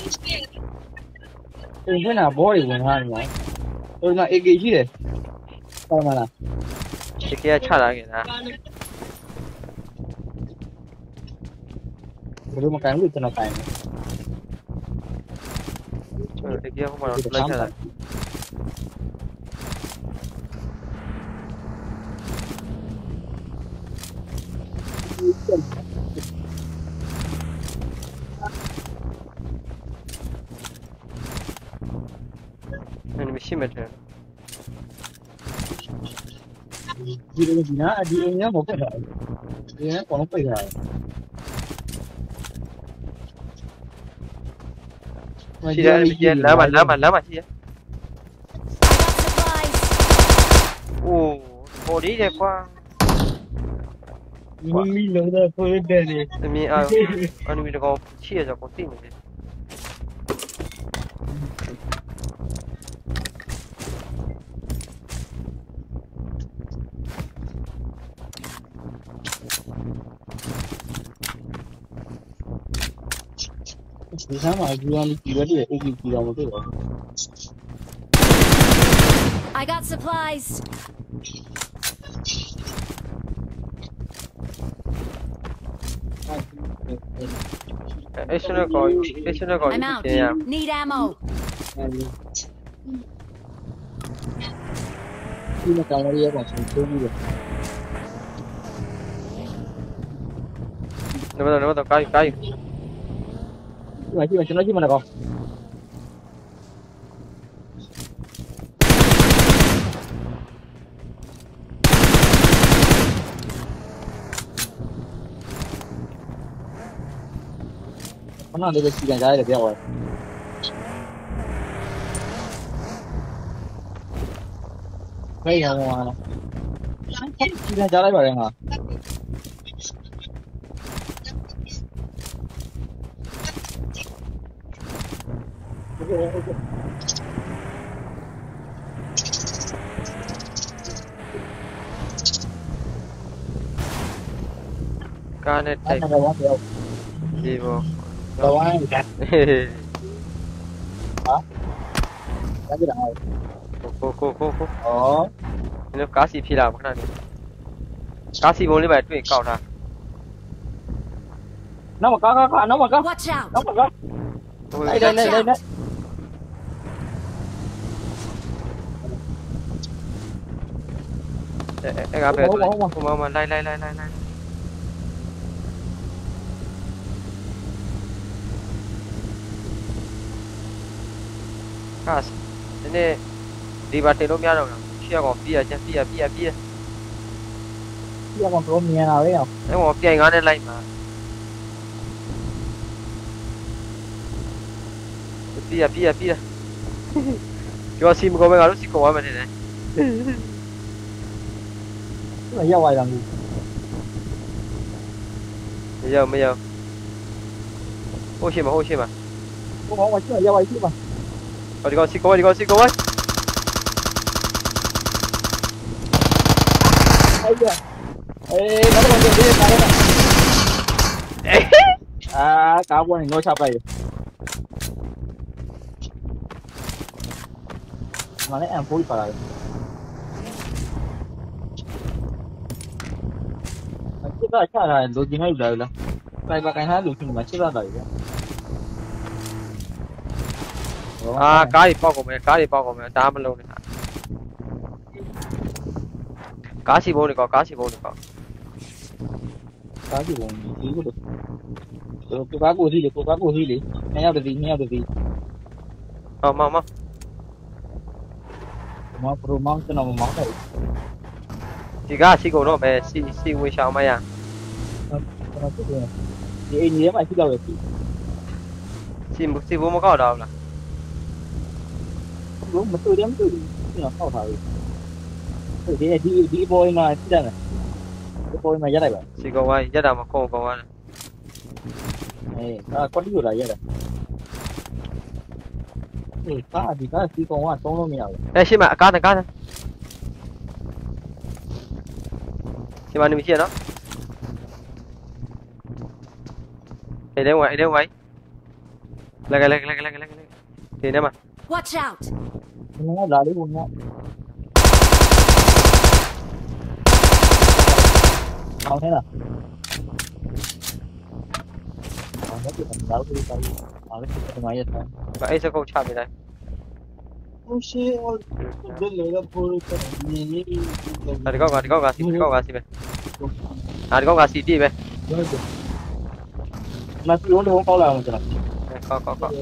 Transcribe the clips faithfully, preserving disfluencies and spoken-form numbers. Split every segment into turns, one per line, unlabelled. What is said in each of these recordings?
အိမ်ဖွင့်တာဘောတွေဝင်ထားတယ်နော်ဟိုမှာ A K ရှိတယ်ဟုတ်မလား
A K ကချလာခဲ့တာ
ဘယ်လိုမကန်ဘူးကျွန်တော်ကန်တယ်
A K ကဟိုမှာတော့လိုက်ချလာအဲ့ဒီမရှိမှတယ်
ဒီလိုဒီနာဒီအိမ်ကမဟုတ်တာဒီကကောင်းပိတ်ထားတယ်
ရှိတယ်ဒီလမ်းမှာလမ်းမှာလမ်းမှာရှိတယ်အိုးပေါ်ဒီတယ်ကွာ
မီမီလုံးတော့ဖိုးတယ်လေ
အမြင်အားအနူတကောင်ရှိရဆိုကိုသိနေတယ်
ဒီစားမှာဒီကောင်ဒီရက်တည်း A K ကြီးတော့မတွေ့ပါဘူး
I got supplies.
Extra call, extra call.
I'm out. Need ammo.
ဒီမှာကောင်ရရပါဆုံးသုံးပြီးတော့
No, no, no, no, cai, cai.
ဒီမှာကြည့်မှာကျွန်တော်ကြည့်မှာတော့ခဏလေးပဲစီကံကြားရတယ်ပြောင်းသွားဖေးရောင်းသွားလားစီကံကြားလိုက်ပါတယ်ငါ
ကားနဲ့တိုက်ဒီဘော
တော့ဝိုင်းကဟာဒါကြတာ
ကိုကိုကိုကို
ဩ
ဒီလိုကားစီဖြေလာခဏနေကားစီပုံလေးပဲတွေ့ကောက်တာ
နောက်မကားကားကားနောက်မကား
Watch out.
နောက်မကားလိုက်လိုက်လိုက်လိုက်
အဲ့ကပဲဟိုမှာမှာလိုက်လိုက်လိုက်လိုက်လိုက်ကားဒီနေ့ဒီဘာတေလို့မရတော့ဘူးရှေ့ကောင်ပြရချက်ပြရပြရပြရ
ပြရကောင်တော့မြင်လာပဲအောင်
အဲ့ကောင်ပြိုင်ကားနဲ့လိုက်မှာပြရပြရပြရကျော်စီမကောပဲငါတို့စီကောရမယ်နေတယ်
မရောက်သွားတာမျိုး
မရောက်မရောက်ဟုတ်ရှိမဟုတ်ရှိမ
ဟိုကောင်ကကျွန်တော်ရောက်သွားပြီပါ
ဟောဒီကောင်စီကောဒီကောင်စီကော
အဲ့ဒါအေးဘာလို့ဒီကားလဲအာကားပေါ်နေတော့ချပိုက်မနေ့အမ်ဖိုးပါလာတယ်စစ်သားချတာလိုချင်လိုက်တယ်လားစိုက်ပါကန်ထားလို့ရှိမှစစ်သားတာကြီး
အာကားကြီးပေါက်ကုန်မယ်ကားကြီးပေါက်ကုန်မယ်ဒါမလုံးနဲ့ကားစီဘုံတွေကောကားစီဘုံတွေကော
ကားစီဘုံဒီလိုကိုကားကိုစီလေကိုကားကိုစီလေနှစ်ယောက်တည်းနှစ်ယောက်တည်း
ဟောမမ
မပရိုမောင်းကျွန်တော်မောင်းတယ်
ဒီကားစီကုန်တော့မယ်စီစီဝေရှောင်းမရ
ကျွန်တော်စစ်တယ်ဒီအိမ်ကြီးထဲမှာရှိတော့ရစီ
စီစီဘုံမကောက်တော့ဘူးလား
ဘုံမတူတယ်မတူဘူးကျွန်တော်ဟောက်ထားပြီဒီဒီဒီပေါ်မှာစစ်တယ်ဒီပေါ်မှာရလိုက်ပါ
စီကောင်ဝိုင်းရက်တာမခုံကောင်ဝိုင်း
အေးအာကွန်တီကိုလာရက်တာအေးကားဒီကားစီကောင်ကသုံးလို့မရဘူး
အဲရှင်းမအကားတကားရှင်းမနေမရှိရနော်အဲ့ဒါဝိုင်းအဲ့ဒါဝိုင်း来个来个来个来个来个来个，给他们。
Watch out!
nó là đấy luôn nhá không thế nào còn nó chỉ thành đấu đi tay ở cái cái máy vậy thôi
Và ai sẽ câu trả về đây?
không xí ôi tôi lấy ra thôi cái gì
À đi câu gà đi câu gà xí đi câu gà xí về. À đi câu gà xí đi về.
mà tôi uống đâu có câu nào mà
Có có có.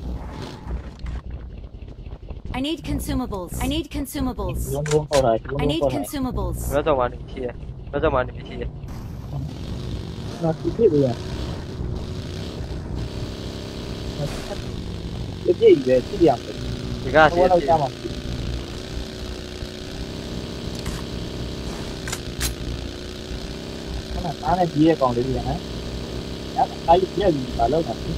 I need consumables. I need consumables.
uống uống câu này
I need consumables.
Nó cho mà đi chi vậy? Nó cho mà đi chi vậy?
nó chỉ biết rồi cái gì về cái gì à
Thì gà xí
không có đâu
xí.
cho mà cái này cá này chia còn được gì hả cá cái gì gì mà lớn thật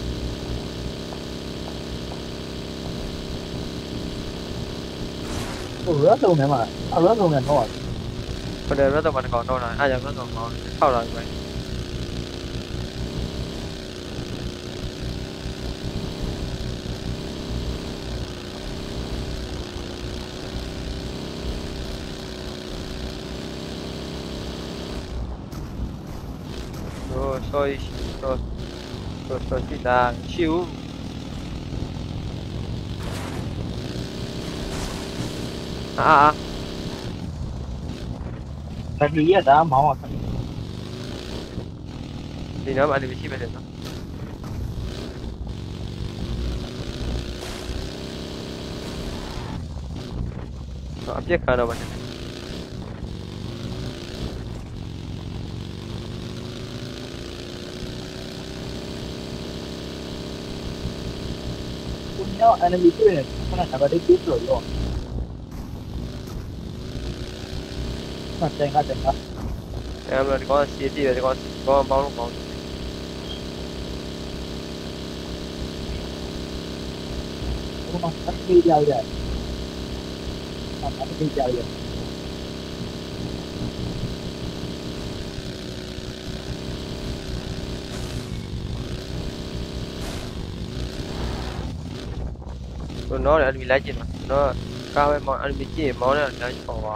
tôi rớt luôn này mà tao rớt luôn này thôi
Còn đây nó cho mà còn đâu này? Ai dám nó còn còn sau rồi vậy? Rồi, rồi, rồi, rồi, rồi, thì là chiếu. À, à,
cái gì đó máu à
thì nó mà đi chi về được nó. Nó áp chiếc cả đâu mà.
cũng nhớ anh em đi chơi này con này phải đi tiếp rồi rồi mà chơi ngay chơi ngay
Em là có xí xí về có có bao lúc bao.
đúng không cách đi giao vậy mà cách đi giao vậy
Rồi nó là anh bị lái gì mà nó cao em món anh bị chi món này lái còn vào.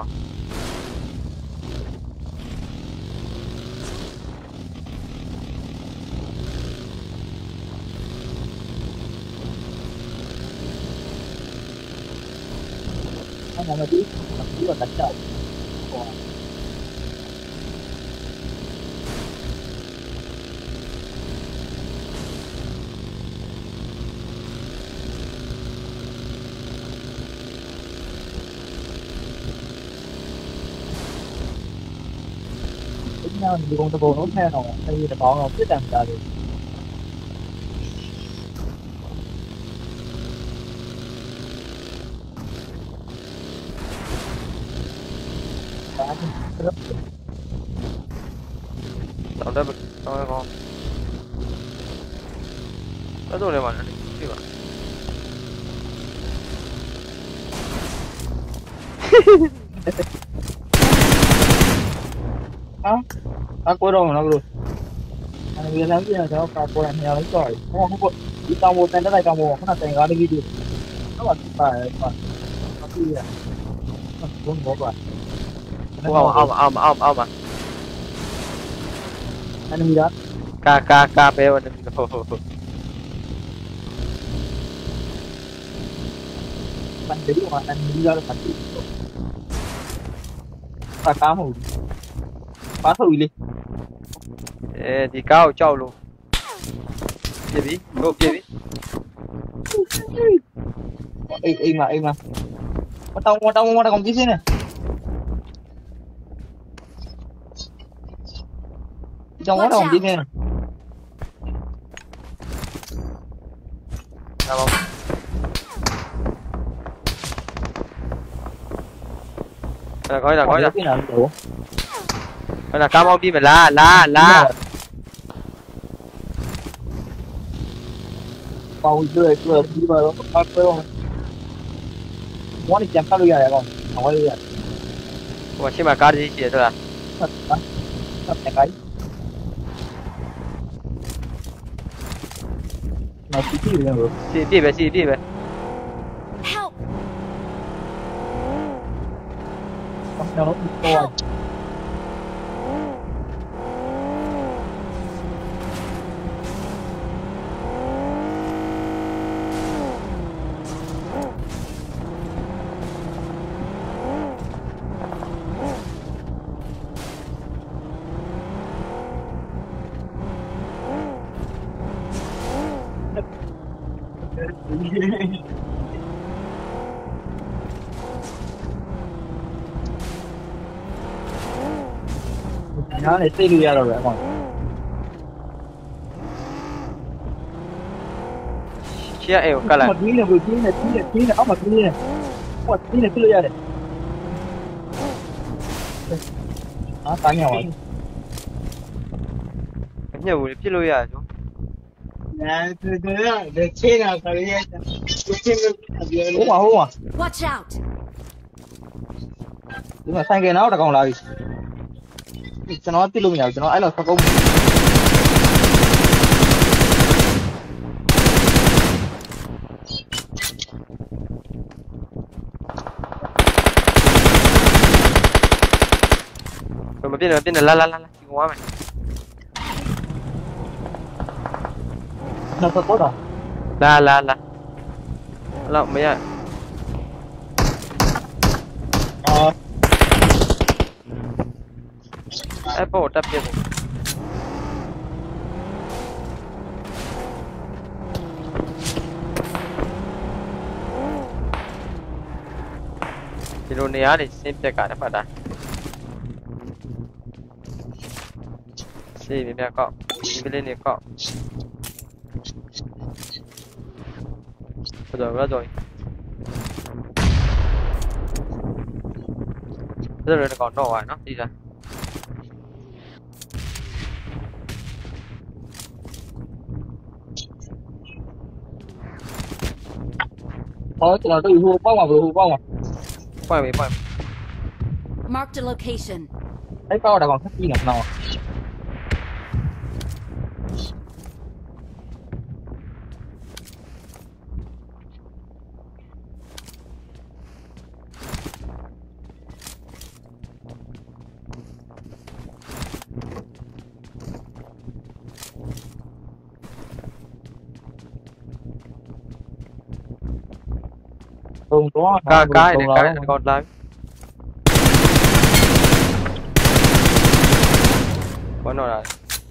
nó là cái chỉ là đánh đầu tính nhau thì con tao buồn nốt theo nào tại vì là bọn nó biết làm sao được
Tao đã bật tao con. Nó rồi này mà anh đi mà.
đó ta cuối đâu mà nó rồi anh biết lắm chứ là cháu ta cuối anh nhau lấy rồi không không có đi tao một tên đó này tao một cái nào tên đó đi đi nó là phải phải nó đi à nó cũng có vậy
Wow, ao mà ao mà ao mà ao mà.
anh đi đó
Ca ca ca bé anh đi đâu?
anh đi mà anh đi ra là anh đi ta cá mù phá thử đi
Ê thì cao trâu luôn. Kia đi, go kia đi.
im im mà im mà mà tao mà tao mà tao còn tí xin nè trong đó còn tí xin nè
Nào không? Là coi là coi là.
cái nào đủ
Coi là cam ông đi mà la la la.
câu chưa chưa đi vào đó có không muốn đi chém các đôi này còn không có đi à
Mà chỉ mà ca đi gì thôi à?
thật đó thật cái à chị chị rồi
xì đi về xì đi về
Help!
không theo nó bị to
Help!
nó này tê lùi ra rồi bạn còn
chia eo cả lại
một tí là vừa tí là tí là tí là ốc một tí này một tí là tê lùi ra đấy đó tán nhau rồi
nhiều người biết lui à chú
Dạ, từ từ đó, để xe nào phải đi. Xe nào
hú mà hú mà
Watch out!
đúng là sang cái nó đã còn lại cho nó tê lùi nhau cho nó ấy là sao không
rồi mà biết rồi biết là la la la la chịu quá mày
nó có tốt rồi
la la la la mấy à
ờ
Apple tập tiếp thì đồ này thì xem tất cả các bạn đã xem mấy mẹ cọ đi lên này cọ rồi rồi rồi rồi rồi còn nổ à nó đi ra
thôi cái nào tôi hú bao mà vừa hú bao mà
quay mấy quay
Marked a location.
thấy cao đã còn khách gì ngập nào không có
cái cái này cái còn lại có nó là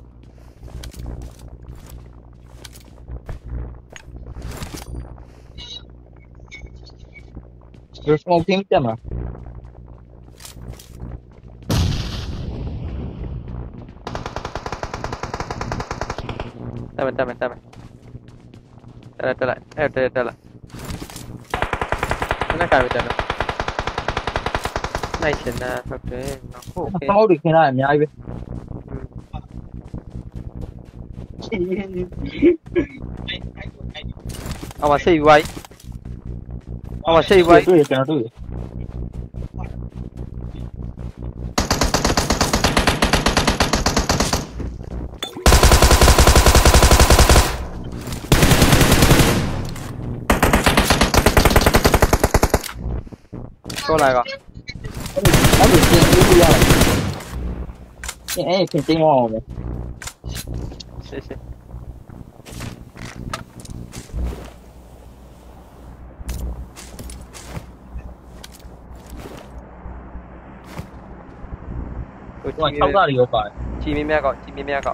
rồi không tiếng chậm à
Tama, tama, tama. Tala, tala. Eh, tala, tala. Ano kami tala? Nice na. Okay. Naku, okay.
không được thế này em nhai về
Ông mà xây quay. Ông mà xây quay.
tôi tôi tôi
Cô lại rồi.
nó được tiền đi ra cái ấy tiền tiền ngon rồi
Xí, xí. Ủa,
rồi
chị
không ra được phải
chị mi mẹ gọi, chị mi mẹ gọi.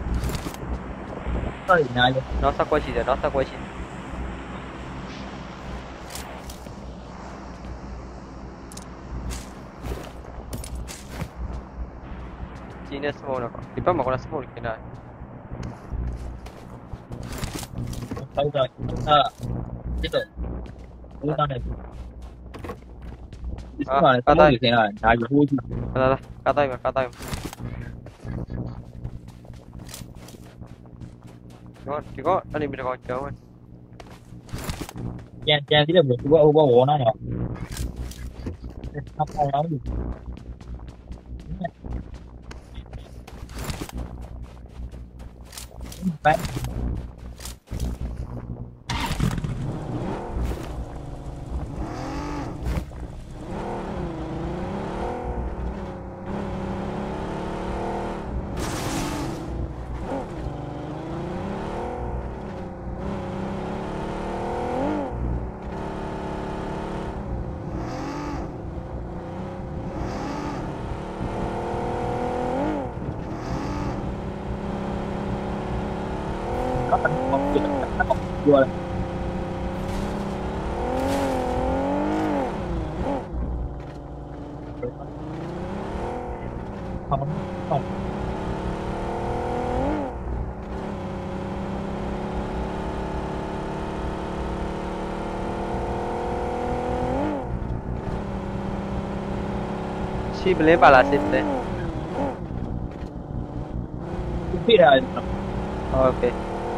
ra được nhai về
Nó sắp quay chị rồi, nó sắp quay chị. Chị nên small nào. Di pa mà con là small cái này.
không rồi à tiếp tục chúng ta này
À,
mà không được thế này nhai về vui
Đây, đây, cá tay mà, cá tay mà. Có, chỉ có anh em mình gọi chờ thôi.
chen chen cái được của ô bao nó nhở không không lắm được bán ตัวทำต้อง
ရှိပလင်းပါလားစစ်ပလင်း
พี่ได้
โอเค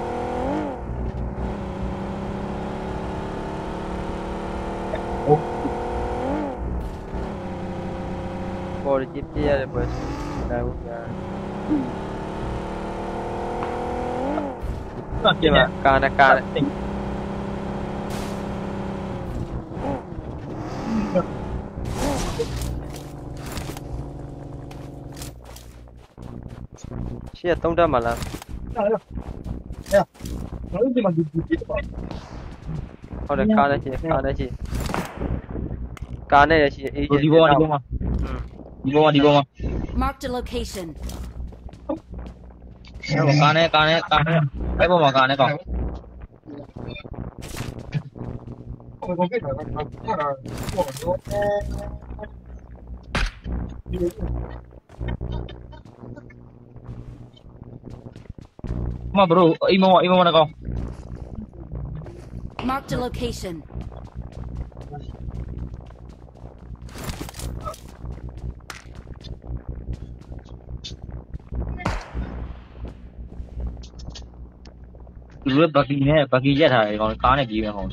ပေါ်ကြည့်ပြရတယ်ပွဲဒါဘူးညာ
ก็เกี่ยวกับ
ကာနဲ့ကာနဲ့
สิ่ง
ရှေ့သုံးတက်မှာလား
เนี่ยเราจะมาดูดีๆก่อน
ဟုတ်တယ်ကာနဲ့ရှိကာနဲ့ရှိကာနဲ့ရရှိအေး
ดีบ่ดีบ่มาดีบ่มาดีบ่มา
Marked a location.
แล้วกาเนี่ยกาเนี่ยกาเนี่ยไอ้บ่มากาเนี่ยก่อนมาบรูอีโมอีโมนะก่อน
Marked a location.
သူတို့ဘက်ကီနဲ့ဘက်ကီရက်ထားတယ်ကောင်ကားနဲ့ပြေးမယ်ကောင်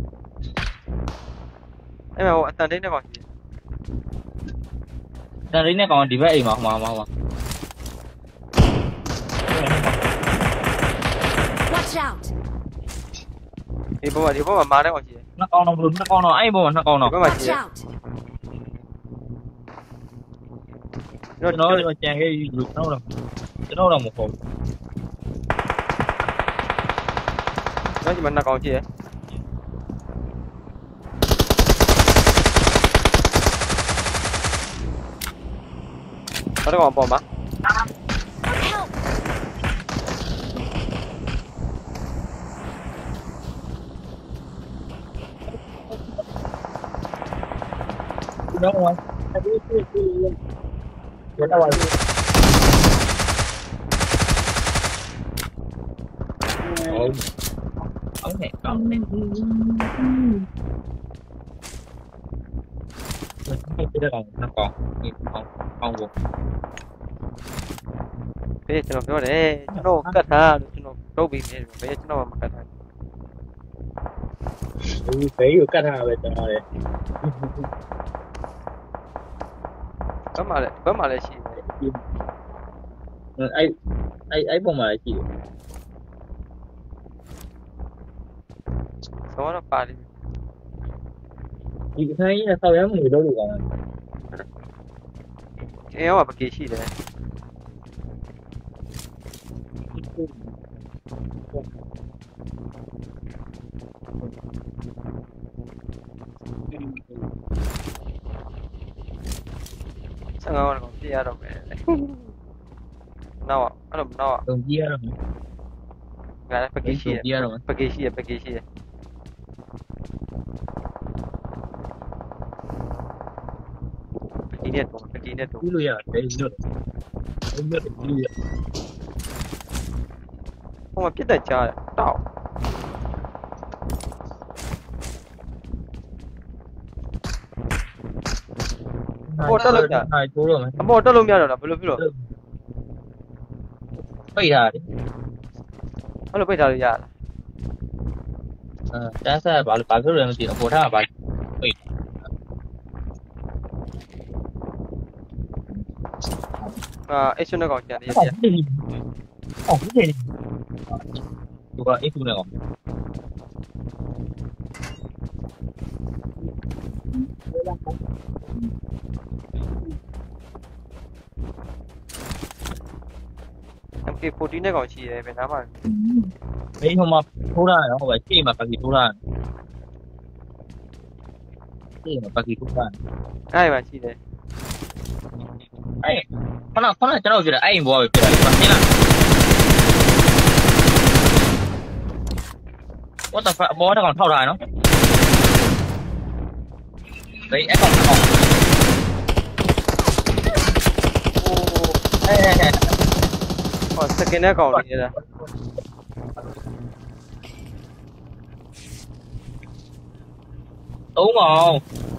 အဲ့မှာဟိုအတန်တိတ်နဲ့ကောင်ရှိ
တန်ရင်းနဲ့ကောင်ဒီဘက်အိမ်မှာဟိုမှာဟိုမှာ
Watch out.
ဒီဘက်မှာဒီဘက်မှာမားတဲ့ကောင်ရှိတယ်
နှစ်ကောင်တော့ဘလို့နှစ်ကောင်တော့အဲ့ဘောမှာနှစ်ကောင်တော့
ဒီဘက်မှာရှိ
Watch
တယ်
out.
ကျွန်တော်တို့ကြံခဲ့ယူလို့ကျွန်တော်တော့ကျွန်တော်တော့မဟုတ်
ကျွန်တော်ဒီမှာနှစ်ကောင်ရှိတယ်ဘာတော့ကောင်ပေါ်မှာ
Help.
ကျွန်တော်ကအဲ့ဒီစစ်စစ်ကျွန်တော်က ông này con này cái đó còn nó còn còn còn buồn
ဖေးကျွန်တော်ပြောတယ်ကျွန်တော်ကတ်ထားလို့ကျွန်တော်တုတ်ပြီးနေတယ်ဖေးကျွန်တော်မကတ်ထား
ừ phải được cắt hà về cho nó đấy
ဘက်မှာလည်းဘက်မှာလည်းရှိတယ်
ai ai ai bông mà chị
ဆောင်းတော့ပါလိ
chị thấy là sao em người đâu được rồi
အဲရောပကေရှိတယ် ဆက်ငါကတော့ပြရတော့မယ်နောက်အဲ့လိုနောက်
đồng chia rồi
ငါလည်းပကေရှိတယ်
chia rồi
ပကေရှိတယ်ပကေရှိတယ်ပကေနဲ့တော့ပကေနဲ့တော့
cứ lui à đấy được không biết được lui à
ဟိုမှာပြစ်တက်ကြတယ်တောက်
hai chú rồi
အမောတက်လို့မရတော့လားဘယ်လိုဖြစ်လို့
bây giờ đấy
အဲ့လိုပိတ်ထားလို့ရလား
à đã sao bảo bảo cái rồi thì nó phổ thao bảo
အာအဲ့ရှင်တော့ကြံနေရပြ
ổng cái gì chú gọi ít chú này không
เอ็ม เค โฟร์တီ နဲ့ကောင်ရှိတယ်ဘယ်နားမှာ
mấy hôm mà thu ra nó không phải khi mà bác sĩ thu ra khi mà bác sĩ thu ra
အဲ့မှာရှိတယ်
ấy con nào con nào cho đâu rồi anh bùa về bác sĩ là what the fuck ဘောတကောင်ထောက်ထားရနော်ဘေးအကောင်ကောင်အေးဟဲ့ဟဲ့
ဟောစကင်နဲ့ကောင်လေးလား
သုံးကောင်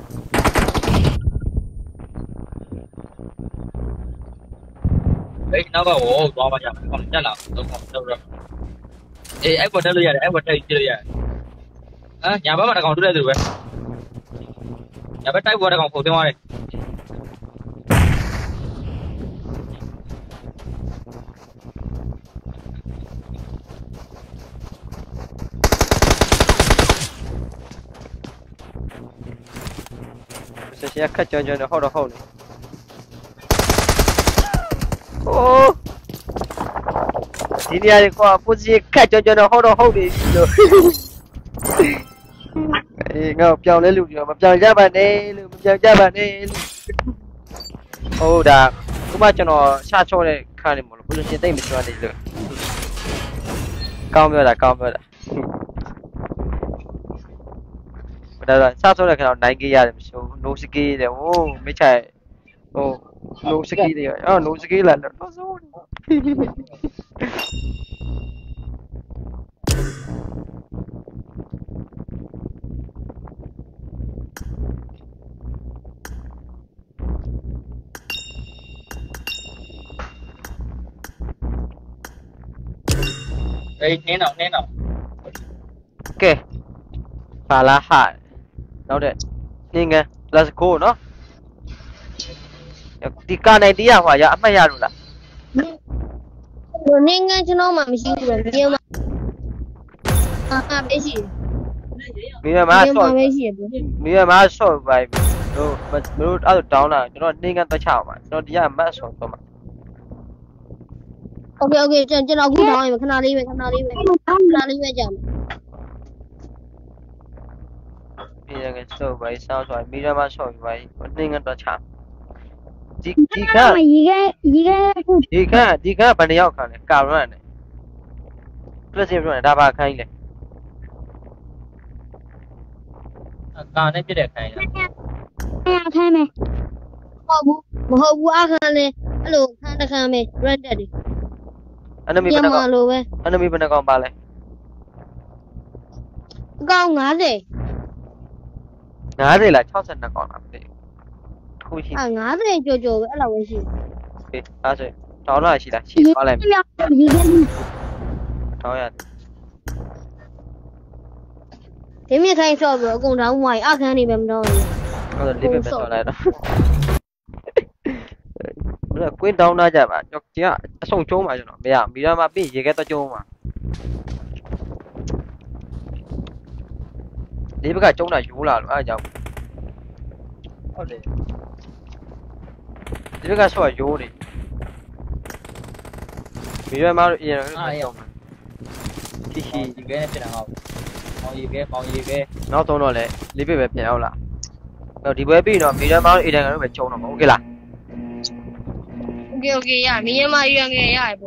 ဘေးနောက်ကဟိုသွားပါကြမယ်ကောင်တက်လာသုံးကောင်တော့အေးအဲ့ပေါ်တက်လို့ရတယ်အဲ့ပေါ်တက်ကြည့်လို့ရတယ်အာညာဘက်မှာတကောင်တွေ့တယ်သူပဲညာဘက်တိုက်ပေါ်တကောင်ပုံသွင်းသွားတယ်
ဆက်ရှက်ခက်ကြွကြွနဲ့ဟုတ်တော့ဟုတ်နေโอ้ဒီနေရာကွာပူစီခက်ကြွကြွနဲ့ဟုတ်တော့ဟုတ်နေပြီလို့အေးငါပြောင်းလဲလူပြောမပြောင်းကြပါနဲ့လို့မပြောင်းကြပါနဲ့လို့ဟုတ်တာခုမှကျွန်တော်ရှာချောတဲ့ခါနေမလို့ဘယ်လိုရှင်းသိမ့်မကျွမ်းနေလို့ကောင်းပြောတာကောင်းပြောတာဒါတော့ရှာချောတဲ့ခါတော့နိုင်ကြီးရတယ်မဆိုး no skill တယ်ဟိုမိချိုင်ဟို no skill တယ်အော် no skill လာတော့ဆိုး
အေးနင်းတော့နင်းတော့
ကဲပါလာဟာနောက်တဲ့နင်းငယ် let's go နော်ဒီကနိုင်တရားဟွာရအမှတ်ရလို့လား
နေငန်းကျွန်တော်မှမရှိဘူးပဲမြေမှာအာပဲရှိ
မိရမှာ
တယ်
ဆော့
ပဲရှိတယ်
မိရမှာဆော့ပါပြီတို့တို့အဲ့ဒါတောင်းလာကျွန်တော်နင်းငယ်တော့ချအောင်ပါကျွန်တော်ဒီကမတ်ဆော့တော့မှာ
โอเคโอเคကျွန်တော်အခုတောင်းရင်ခဏလေးပဲခဏလေးပဲခဏလေးပဲကြာမယ်
မိရငယ်ဆော့ပါဆော့ဆော့မိရမှာဆော့ပါနင်းငယ်တော့ချဒီဒီက
ရေခဲရေခဲအခု
ဒီကဒီကဘယ်နှယောက်ခံလဲကာရန်နဲ့ပြည့်စုံရဒါပါခိုင်းလေ
ကာနဲ့ပြည့်တဲ့ခိုင်းလား
အားခိုင်းမယ်မဟုတ်ဘူးမဟုတ်ဘူးအခန်းလဲအဲ့လိုခန်းတစ်ခန်းပဲ red dead တွေ
enemy ဘယ်နှကောင်
လိုပဲ
enemy ဘယ်နှကောင်ပါလဲ
အကောင်50
ငါးสิလား၆၂ကောင်လားမသိဘူးထိုးရှိ
အာ50ကြော်ကြော်ပဲအဲ့လိုပဲရှိ
ပြီအဲ့ဆိုတောင်းလာရှိလားရှိသွားလိုက်
ရေခဲ
တောင်းရ
ဒီမြခိုင်းဆော့ပြီးအကုန်တောင်းဝိုင်းအခန်းနေပဲမတော့ဘူး
အဲ့ဒါလေးပဲဆော်လိုက်တော့ဘယ်ကွင်းတောင်းလာကြပါကျွန်တော်အဆုံကျုံးပါကျွန်တော်မရမိရမှာပြင်ရေခဲတော့ကျုံးပါဒီဘက်ကကျုံးတာယူလာလို့အဲ့ဒါကြောင့်
ဟုတ်တယ်
ဒီဘက်ကဆော့ရိုးနေမိရမှာအရင်ကတီရှိ
ဒီကဲနဲ့ပြန်အောင်မောင်ရီကဲမောင်ရီကဲ
နောက်တော့တော့လေလေးပဲပြန်ရောက်လာတော့ဒီဘွဲပြီးတော့မိရမှာအေးတန်ကတော့ပဲကျုံတော့မှာโอเคလား
โอเคโอเคရမင်းမရငယ်ရပေါ့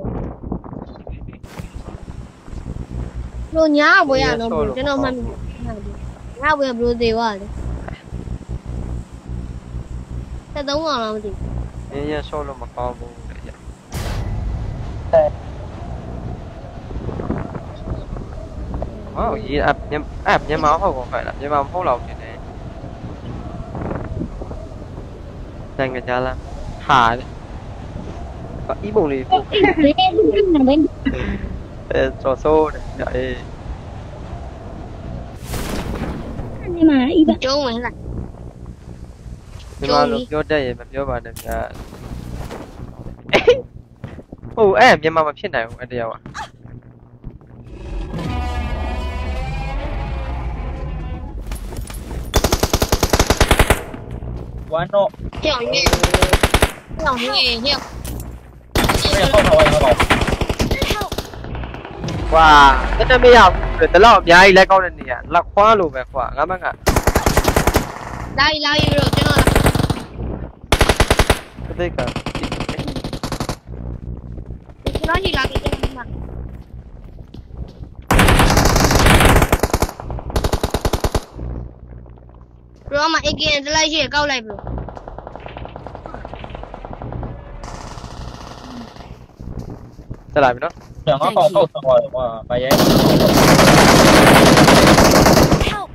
လို့ညာဘွေရတော့ကျွန်တော်မှတ်ညာဘွေဘလို့သေးသွားတယ်သက်သုံးအောင်လားမသိ
ရင်းရဆော့လို့မကောင်းဘူးလေကြာဟောရေအမြအမြန်မာဟုတ်ကောခိုင်းလားမြန်မာမဟုတ်တော့တင်တယ်နိုင်ငံခြားလားဟာအီးပုံလေးပို့
ဘူးဘယ်နဲ့ဘယ်
အဲစောဆိုးတယ်အေး
နေမှာအီးကျုံးဝင်လား
မြန်မာလိုပြောတတ်ရင်မပြောပါနဲ့ဗျာဟုတ်အဲ့မြန်မာမဖြစ်နိုင်ဘူးအဲ့တရားက
ဝမ်းတော့
ကြောင်နေကြောင်နေညက်
ဘယ်တော့တော့တော့
ကွာတက်တက်မရဘူးတလောက်အများကြီးလက်ကောက်တဲ့နေရလက်ခွားလိုပဲကွာငါမက
လာလာရတော့ကျွန်တော်
တိတ်က
ကျွန်တော်ကြီးလာပြီကျွန်တော် bro မှာ A K နဲ့တလိုက်ရှိရကောက်လိုက် bro
တက်လာပြီနော်
ငါကောင်ကောက်သွားတယ်ကွာမရဲ
Help!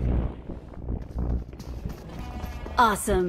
Awesome.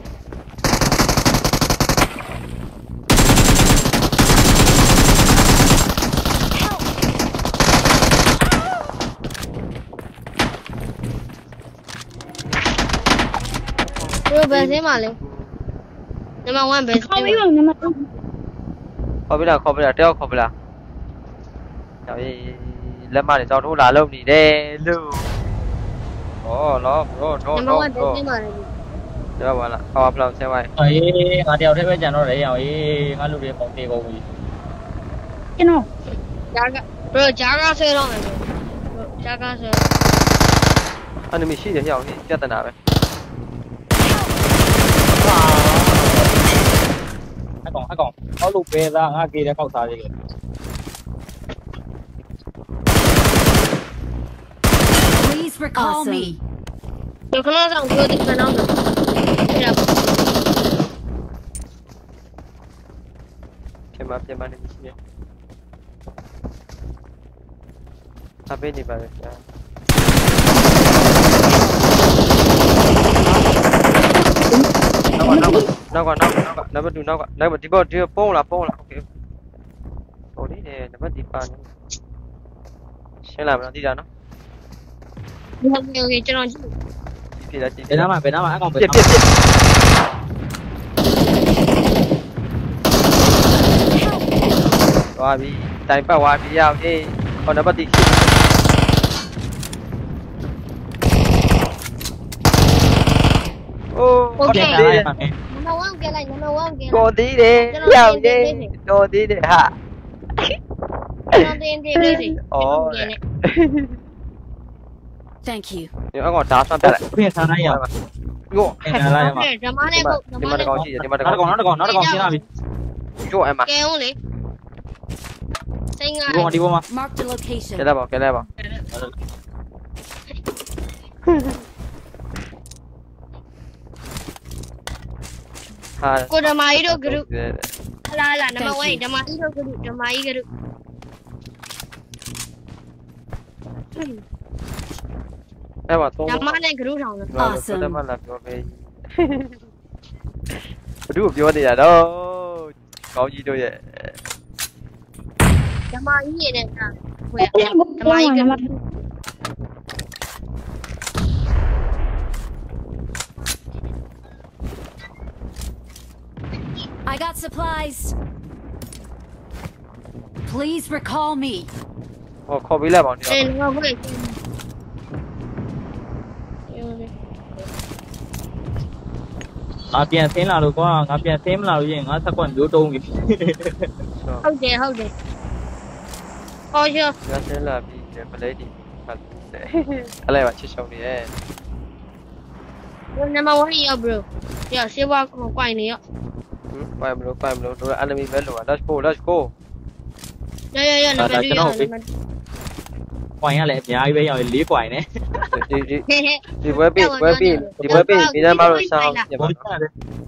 bro ဘယ်စင်းမှာလဲ number one ဘယ်စင်းခေါ်ပြီးတော့ number two
ခေါ်ပြီလားခေါ်ပြီလားတယောက်ခေါ်ပြီလားကြောက်ရေးလက်မတွေကြောက်ထိုးလာလုံးနေတယ်လို့ဩလောဘရောတော့
number
တော့
one ဘယ်
တော့
စင်းမှာလဲ
တော့ပါလားအော်ဖလောက်ဆဲဝိုင်း
အေးငါတယောက်တည်းပဲကြံတော့တယ်အောင်အေးငါလူတွေပေါင်းတေကုန်ပြီ
ကျွန်တော်ဂျာက bro ဂျာကဆွဲတော့မယ် bro ဂျာကဆွဲ
အနိမီရှိတယ်ဟျောင်းပြဿနာပဲ
အကောင်အကောင်အောက်လို့ပဲသားငါကေတဲ့ကောက်စားသေးတယ်
Please recall me.
ဒီခဏဆောင်ပြောဒီခဏတော့ပြရပါ
ပြင်မပြင်မနေမရှိရအပေးနေပါလေကြာနောက်ကနောက်ကနောက်ကနောက်ကနံပါတ်2နောက်ကနံပါတ်ဒီပေါ်ဒီပုံးလားပုံးလားโอเคဟိုဒီနေနံပါတ်ဒီပါနေရှင်းလာမလားဒီတာနော်
ဟုတ်ကဲ့ဟုတ်ကဲ့ကျွန်တော်ကြည့်
ပြည့်လာကြည့်
ဘယ်နားမှာဘယ်နားမှာအကောင်ပဲ
ပြည့်ပြည့်ပြည့်ဝါပြီတိုင်ပတ်ဝါပြီရောက်အေးဟောနံပါတ်ဒီโอ้
ဟုတ်ကဲ့
နားလိုက်မှာမယ်
number one ကဲလိုက် number one ကဲ
တော်သေးတယ်ရောက်နေတော်သေးတယ်ဟာ
ကျွန်တော်တင်တင်လေးစီ
ဩ
Thank you.
ဒီအကောင်ဒါဆွမ်းပြလိုက်
ပြင်ဆန်းလိုက်ရပါ
ကို
ပြင်ဆန်းလိုက်ရမှာ
ဓမ္မနဲ့ပုတ်ဓမ္
ဒီ
မ
မှာတ
နဲ့
ကောင်
ပုတ်
ရှိတယ်ဒီမှာတ
နောက်
ကောင်
တစ်ကောင်နောက်တစ်ကောင်နောက်တစ်ကောင်ရှင်းလာပြီ
ကျိုးအမ
ကဲအောင်လေစိတ်ငါ
ဒီပေါ်မှာဒီပေါ်မှာ
Mark the location.
ကဲလိုက်ပါကဲလိုက်ပါဟာ
ကိုဓမ္မကြီးတို့ group ဟလာဟလာ number one ဓမ္မကြီးတို့ group ဓမ္မကြီး group
အဲ့ပါတော့
ဓမ္မနဲ့ group ထောင်လို့
Awesome တမလာပြောပေးဘ누구ပြောနေတာတော့ကောင်းကြီးတို့ရဲ့
ဓမ္မကြီးရတဲ့ဟာဟိုရဓမ္မကြီး group
I got supplies. Please recall me.
ဟောခေါ်ပေးလိုက်ပါဦးဒီ
အဲ့တော့ဘယ်
ငါပြန်ဆင်းလာလို့ကွာငါပြန်ဆင်းမလာလို့ရင်ငါဆက်ကွက်မျိုးတုံးပြီ
ဟုတ်တယ်ဟုတ်တယ်ဟောရှော
ရစလာပြီပလေးဒီဟုတ်တယ်အဲ့လိုက်ပါချစ်ရှုံနေရဲ့
number one ရောက် bro ရဆေးဝါးကိုကွိုင်နေရ
ဟမ်ပိုင်မလို့ပိုင်မလို့တို့ enemy ပဲလို့ let's go let's go
ရရရ number two ရောက် number
ကွိုင်ရလည်းအများကြီးပဲရောက်လေးကွိုင်နဲ့
ဒီဒီ
ဟဲဟဲ
ဒီဘွဲပေးဘွဲပေးဒီဘွဲပေးဒီတန်းမလို့ဆောင်းပြပါ
ဘော
နော်
ရတယ်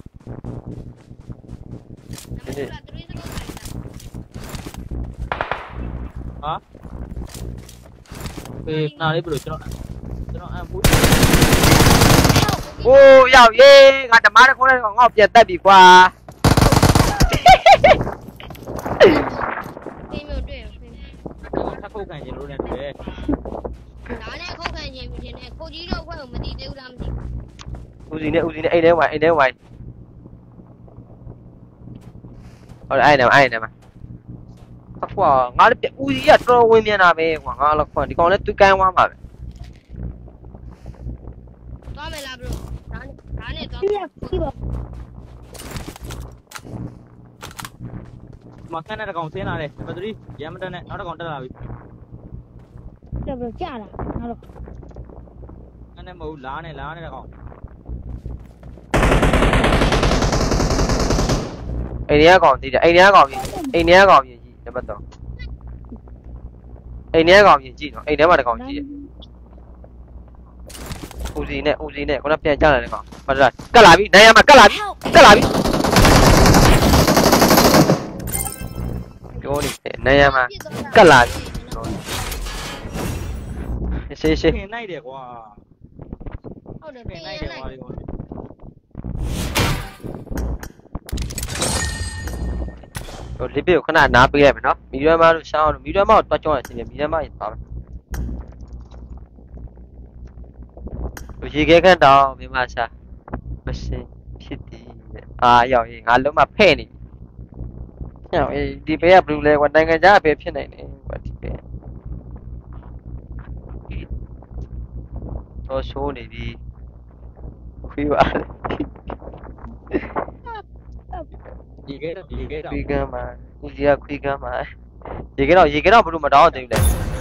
ဟာအေးနားလေးဘယ်လိုကျွန်တော်ကျွန်တော်အမ်ဘူး
โอ้ရောက်ရေးငါဓမ္မတစ်ခုနဲ့ငါ့ကိုပြန်တက်ပြီကွာ
ဒီမျိုးတွေ့ရ
ဆက်ခုတ်ခံကျင်လို့လည်းတွေ့
ဒါနဲ့ခုတ်ခံခြင်းဖြစ်နေခုတ်ကြီးတော့ခွဲကိုမတည်သေးဘူးလားမသိ
ဦးစီနဲ့ဦးစီနဲ့အိမ်ထဲဝိုင်းအိမ်ထဲဝိုင်းဟောအဲ့နေမှာအဲ့နေမှာအကွာငါလည်းဦးစီကတော်တော်ဝင်မြန်တာပဲကွာငါလည်းခွန်ဒီကောင်လည်းသူကန်းဝမ်းပါပဲ
သွားမယ်လား bro ဒါနဲ့ဒါနဲ့သွား
မခန်းတဲ့ကောင်ဆင်းလာတယ်နံပါတ်threeရမ်းမတက်နဲ့နောက်တစ်ကောင်တက်လာပြီ
တယ် bro ကြာလာနောက်တော့
ခန်းနဲ့မဟုတ်လားနဲ့လားနဲ့ကောင်
အိမ်ထဲကကောင်တည်တယ်အိမ်ထဲကကောင်ပြင်အိမ်ထဲကကောင်ပြင်ကြည့်နံပါတ်3အိမ်ထဲကကောင်ပြင်ကြည့်နော်အိမ်ထဲမှာတစ်ကောင်ကြည့်တယ်ဦးစီနဲ့ဦးစီနဲ့ခုနပြန်ကြလာတယ်ကောင်ဟုတ်လားကတ်လာပြီနိုင်ရမှာကတ်လာပြီ
Help!
ကတ်လာပြီပြောနေတယ်နိုင်ရမှာကတ်လာပြီရှေးရှေး
ခင်နိုင်တယ်ကွာ
ဟုတ်တယ်
ခ
ပြင်
င်
ရ
နိုင်တယ်
လိုက်
ကွာဒီကောင်
ဟိုလစ်ပစ်ကိုခဏနားပေးလိုက်မယ်နော်မီရမတို့ရှောင်းတို့မီရမကိုတွားကြောင်းရရှင်မီရမကြီးပါမယ်ရေခဲခန့်တောင်းမြန်မာရှာမရှင်ဖြစ်သည်အာရောက်ရင်ငါလုံးမဖဲ့နေညောင်အေးဒီဘေးကဘလူးလဲကွာနိုင်ငံခြားအပဲဖြစ်နိုင်တယ်ကွာဒီဘေးတော့ရှိုးနေပြီခွေးပါလေ
ဒီကဲတော့ဒီကဲတော့
ခွေးကမ်းမှာဒီကခွေးကမ်းမှာရေခဲတော့ရေခဲတော့ဘလူးမတောင်းသေးဘူးလေ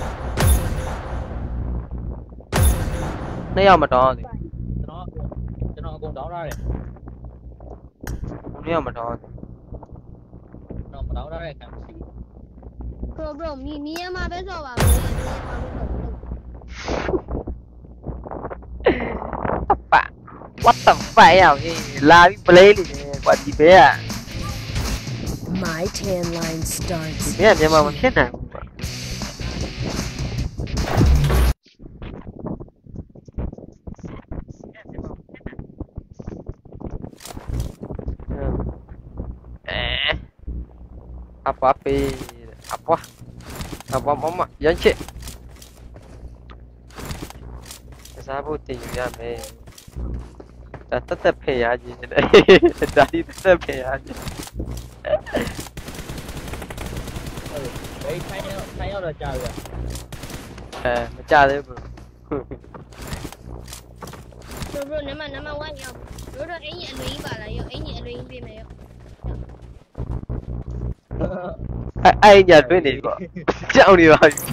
နှစ်ယောက်မတောင်းသေး
ကျွန်တော်ကျွန်တော်အကုန်တောင်းထားတယ်
ဘူးနှစ်ယောက်မတောင်းသေး
ကျွန်တော်မတောင်းထားတဲ့ခံမရှိ
ဘရိုဘရိုမီမီယမပဲဆော့ပါမယ်မီယမပဲဆော့လို့
ပါ what the fuck ရောက်ဟေးလာပြီး play နေတယ်ကွာဒီဘေးက
My tan line
ဒီ
starts.
ဘေးကမြန်မာမဖြစ်နိုင်ဘူးကွာအပွားပေးအပွားအပွားမမရမ်းချစ်စားဖို့တင်ယူရမယ်ဒါတက်တက်ဖေရကြီးတယ်ဒါဒီတက်တက်ဖေရကြီး
ဘယ်ထိုင်ရောက်ထိုင်ရောက်တော့ကြာပြီ
အဲမကြသေးဘူး
ဘရိုဘရိုနမနမဝမ်းရောက်ဘရိုတော့အင်းကြီးအလွင်ကြီးပါလားရောက်အင်းကြီးအလွင်ကြီးပြင်မယ်ရောက်
အဲအဲ့ညတွေ့နေပေါ့ကြောက်နေပါပြီ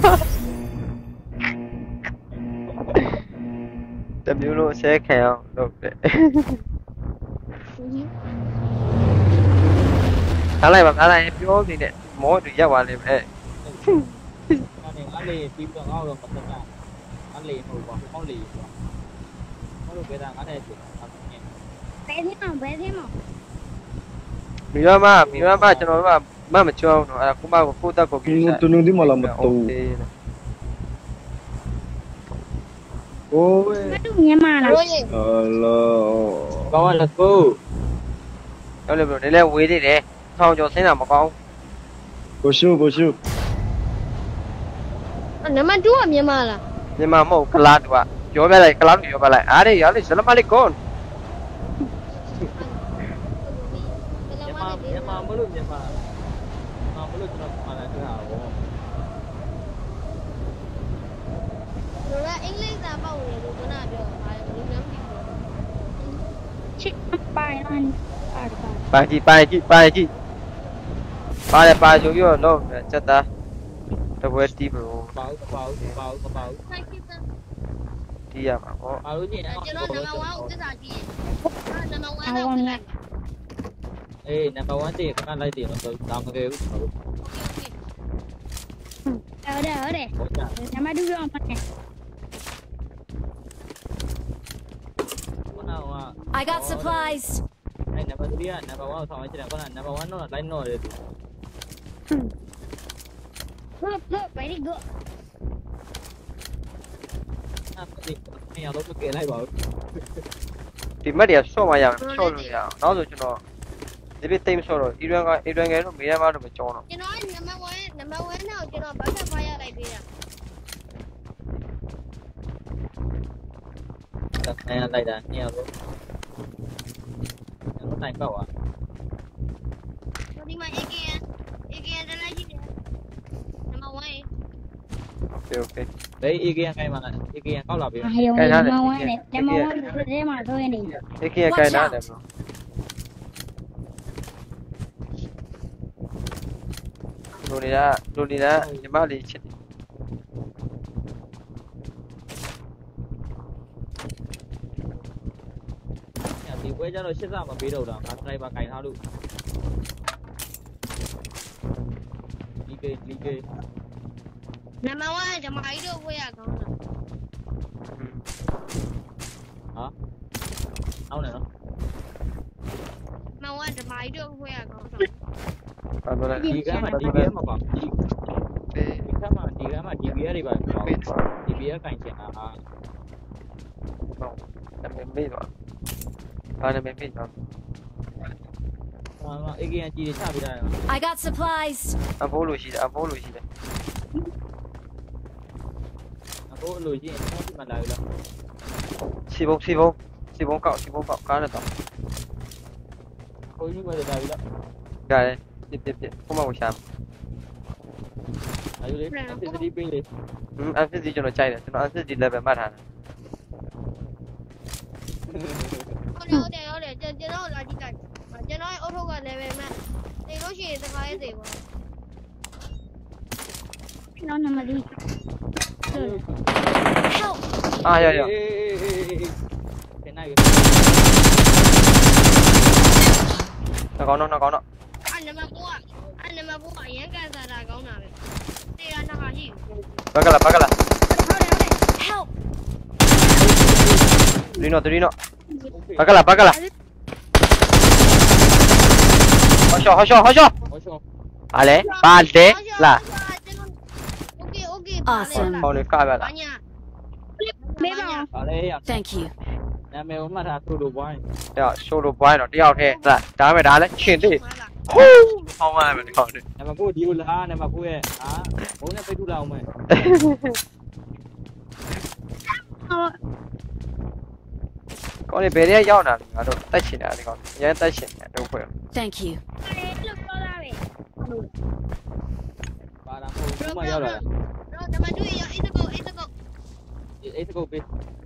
တမျိုးလုံးဆဲခံအောင်လုပ်တယ်ထားလိုက်ပါထားလိုက်ပြောနေတယ်မောတူရောက်ပါလိမ့်မယ်
အဲ့ငါလေးပြီးတော့ငါ့တော့မသက်တာငါလေးဟိုပါဟောင်းလေးပေါ့ဟောလို့ပဲတာငါတဲ့ချက်ငါပြင်း
ဘယ်သေးမဘယ်သေးမ
မိရမမိရမကျွန်တော်တို့ကမမချောင်းတော့အဲ့ခုမကိုကိုတက်ကိုပြီး
tu nung di malam betul. Oh,
မတူမြန်မာလား
Allah.
ကောင်းလားကို
ရောက်လေဘလို့နည်းနည်းဝေးသေးတယ်ထောင်ကျော်ဆင်းတာမကောင်း
Boshu, boshu.
နမတူကမြန်မာလား
မြန်မာမဟုတ်ကလားတူကပြောပြလိုက်ကလားတူပြောပြလိုက်အားရရလေဆလမ်အလိကွန်
မြန်မာမြန်မာမလို့မြန်မာမြန်မာမလို့ကျွန်တော်မှာလာတွေ့တာပေါ့
ဘရိုကအင်္ဂလိပ်စာပေါက်နေလို့ခုနပြောပါတယ်ဘယ်လိုမှမသိဘူးချစ်ပိုင်လန်အာပါ
ပါကြည့်ပါကြည့်ပါကြည့်ပါလေပါချိုပြီးတော့တော့ချက်သားတပွဲတီးဘလို့
ပေါ့ပေါ့ပေါ့ပေါ့
ခိုင်စစ်တာ
တီးရမှာပေါ့
အားလို့ညင်
ကျွန်တော်နံပါတ်1ကိုသစ္စာကြည့်ရင်နံပါတ်1တော့လိုက်
အေးနံပါတ်1တေခဏလိုက်တယ်တော့ဒါမကဲဘူးကျွန်တော်
ဟုတ်တယ်ဟုတ်တယ်
တို့ကြာ
နံပါတ်2တော့မှတ်တယ်
ခုနက
I got supplies.
အဲ့နံပါတ်3ကနံပါတ်1ကိုဆောင်လိုက်တယ်ခုနနံပါတ်1တော့လိုက်တော့တယ်
ဟုတ်ဟုတ် very good
အဲ့ဒီနေရာတော့ကဲလိုက်ပါဦး
ဒီမက်တွေကဆော့မရအောင်ဆော့လို့ရအောင်နောက်ဆိုကျွန်တော်ဒီပြတိတ်မဆော့တော့အီရန်ကအီရန်ကဲတော့မီရမတော့မကြောင်းတော့
ကျွန်တော်နံပါတ်1နံပါတ်1တော့ကျွန်တော်ဘာသာဖားရလိုက်ပေးတာ
အဲ့လိုက်တာနေရာတော့ကျွန်တော်တိုင်ပေါ့อ่ะ
ဒီမှာ A K N A K N တလိုက်ကြည့်တယ်နံပါတ်1
โอเคโอเค
ဘယ် A K N ခိုင်းမှာလဲ A K N ကောက်လာပြီ
အာယုံနံပါတ်1နဲ့နံပါတ်1ကိုထဲမှာတော့ရနေတယ်
ဒီကဲကဲနားတယ်ဘလို့လူနေတာလူနေတာညီမလေးချစ်တယ်
ဒီပွဲကျတော့ရှစ်စမပေးတော့တာငါဒရိုင်ဘာကင်ထားလို့ဒီကေဒီကေ
နံပါတ်1ကဓမ္မကြီးတို့ဝေးရကောင်းတာဘာကြီးတော့ခွဲရကောင်းတော့
ဘာလို့လဲ
ဒီကမ်းမှာဒီကမ်းမှာပါဒီ
ပေး
ဒီကမ်းမှာဒီကမ်းမှာ D B S တွေပါပြော
ပေးတော့
D B S ကင်ချင်တာဟာ
တော့အမေမေးတော့ဘာနဲ့မေးတော့
ဟာ A K ကြီးတွေချပေးတာ
I got supplies.
အဖိုးလိုရှိတယ်အဖိုးလိုရှိတယ်
အခုလိုချင်းကျွန်တော်ဒီမှာလာပြီလား
စီဘုံစီဘုံစီဘုံကောက်စီဘုံကောက်ကားနဲ့တော့
ကိုကြီးကလည်းလာပြီလား
ကြတယ်ပြပြပြဘုမကိုရှာ
လာပြီလေအစ်စ်ဒီပေးလေ
ဟင်းအဖစ်စီကျွန်တော်ကြိုက်တယ်ကျွန်တော်အဖစ်စီ level မှတ်ထားတယ်
ဟုတ်တယ်ဟုတ်တယ်ကျွန်တော်လာကြည့်လိုက်ကျွန်တော်ရဲ့အုတ်ထုတ်က level မှနေလို့ရှိရင်တခါရေးသေးပါကျွန်တော်နံပါတ်
Help!
အာရရ
အေးအေးအေးအေးပြန်နိုင်ပြီ
နှကောင်းတော့နှကောင်းတော့
အဲ့နံပါတ်ကိုကအဲ့နံပါတ်ကိုကအရင်ကန်စားတာကောင်းတာပဲတရားနှစ်ခါရှိ
ဘက်ကလာဘက်ကလာ
Help!
ဒီနော်ဒီနော်ဘက်ကလာဘက်ကလာဟောရှောဟောရှောဟောရှော
ဟောရှော
ဟာလေပါလေလာ
โอเคโอเค
Awesome.
ဟောလေကားပဲ
ဘာ
လား
ညာမေးပါ
ပါလေရ
Thank you.
နာမည်ကိုမှတ်ထားထိုးလို့ဘွိုင်း
เดี๋ยวโชว์โลบอยเนาะတယောက်ထဲဒါဒါပဲဒါလည်းရှင်သေးဟိုးဟောင်းရမယ်ဒီကောင်လေး
နာမည်ကိုဒီကိုလာနာမည်ကိုရဲ့ဟာဘုံနဲ့ပိတ်ထူလာအောင်မယ်
ကောင်းလေးဘယ်ထဲရောက်လာလဲငါတို့တက်ချင်တာဒီကောင်အရင်တက်ချင်တယ်တို့ဖွဲ့
Thank you.
လို့ပြောတာပဲ
ပါလာမို့ဒီမှာရောက်လာ
တော့နံပါတ်2ရအိတ်တကုတ်အိတ်တကုတ်
အေးတကုတ်ပေး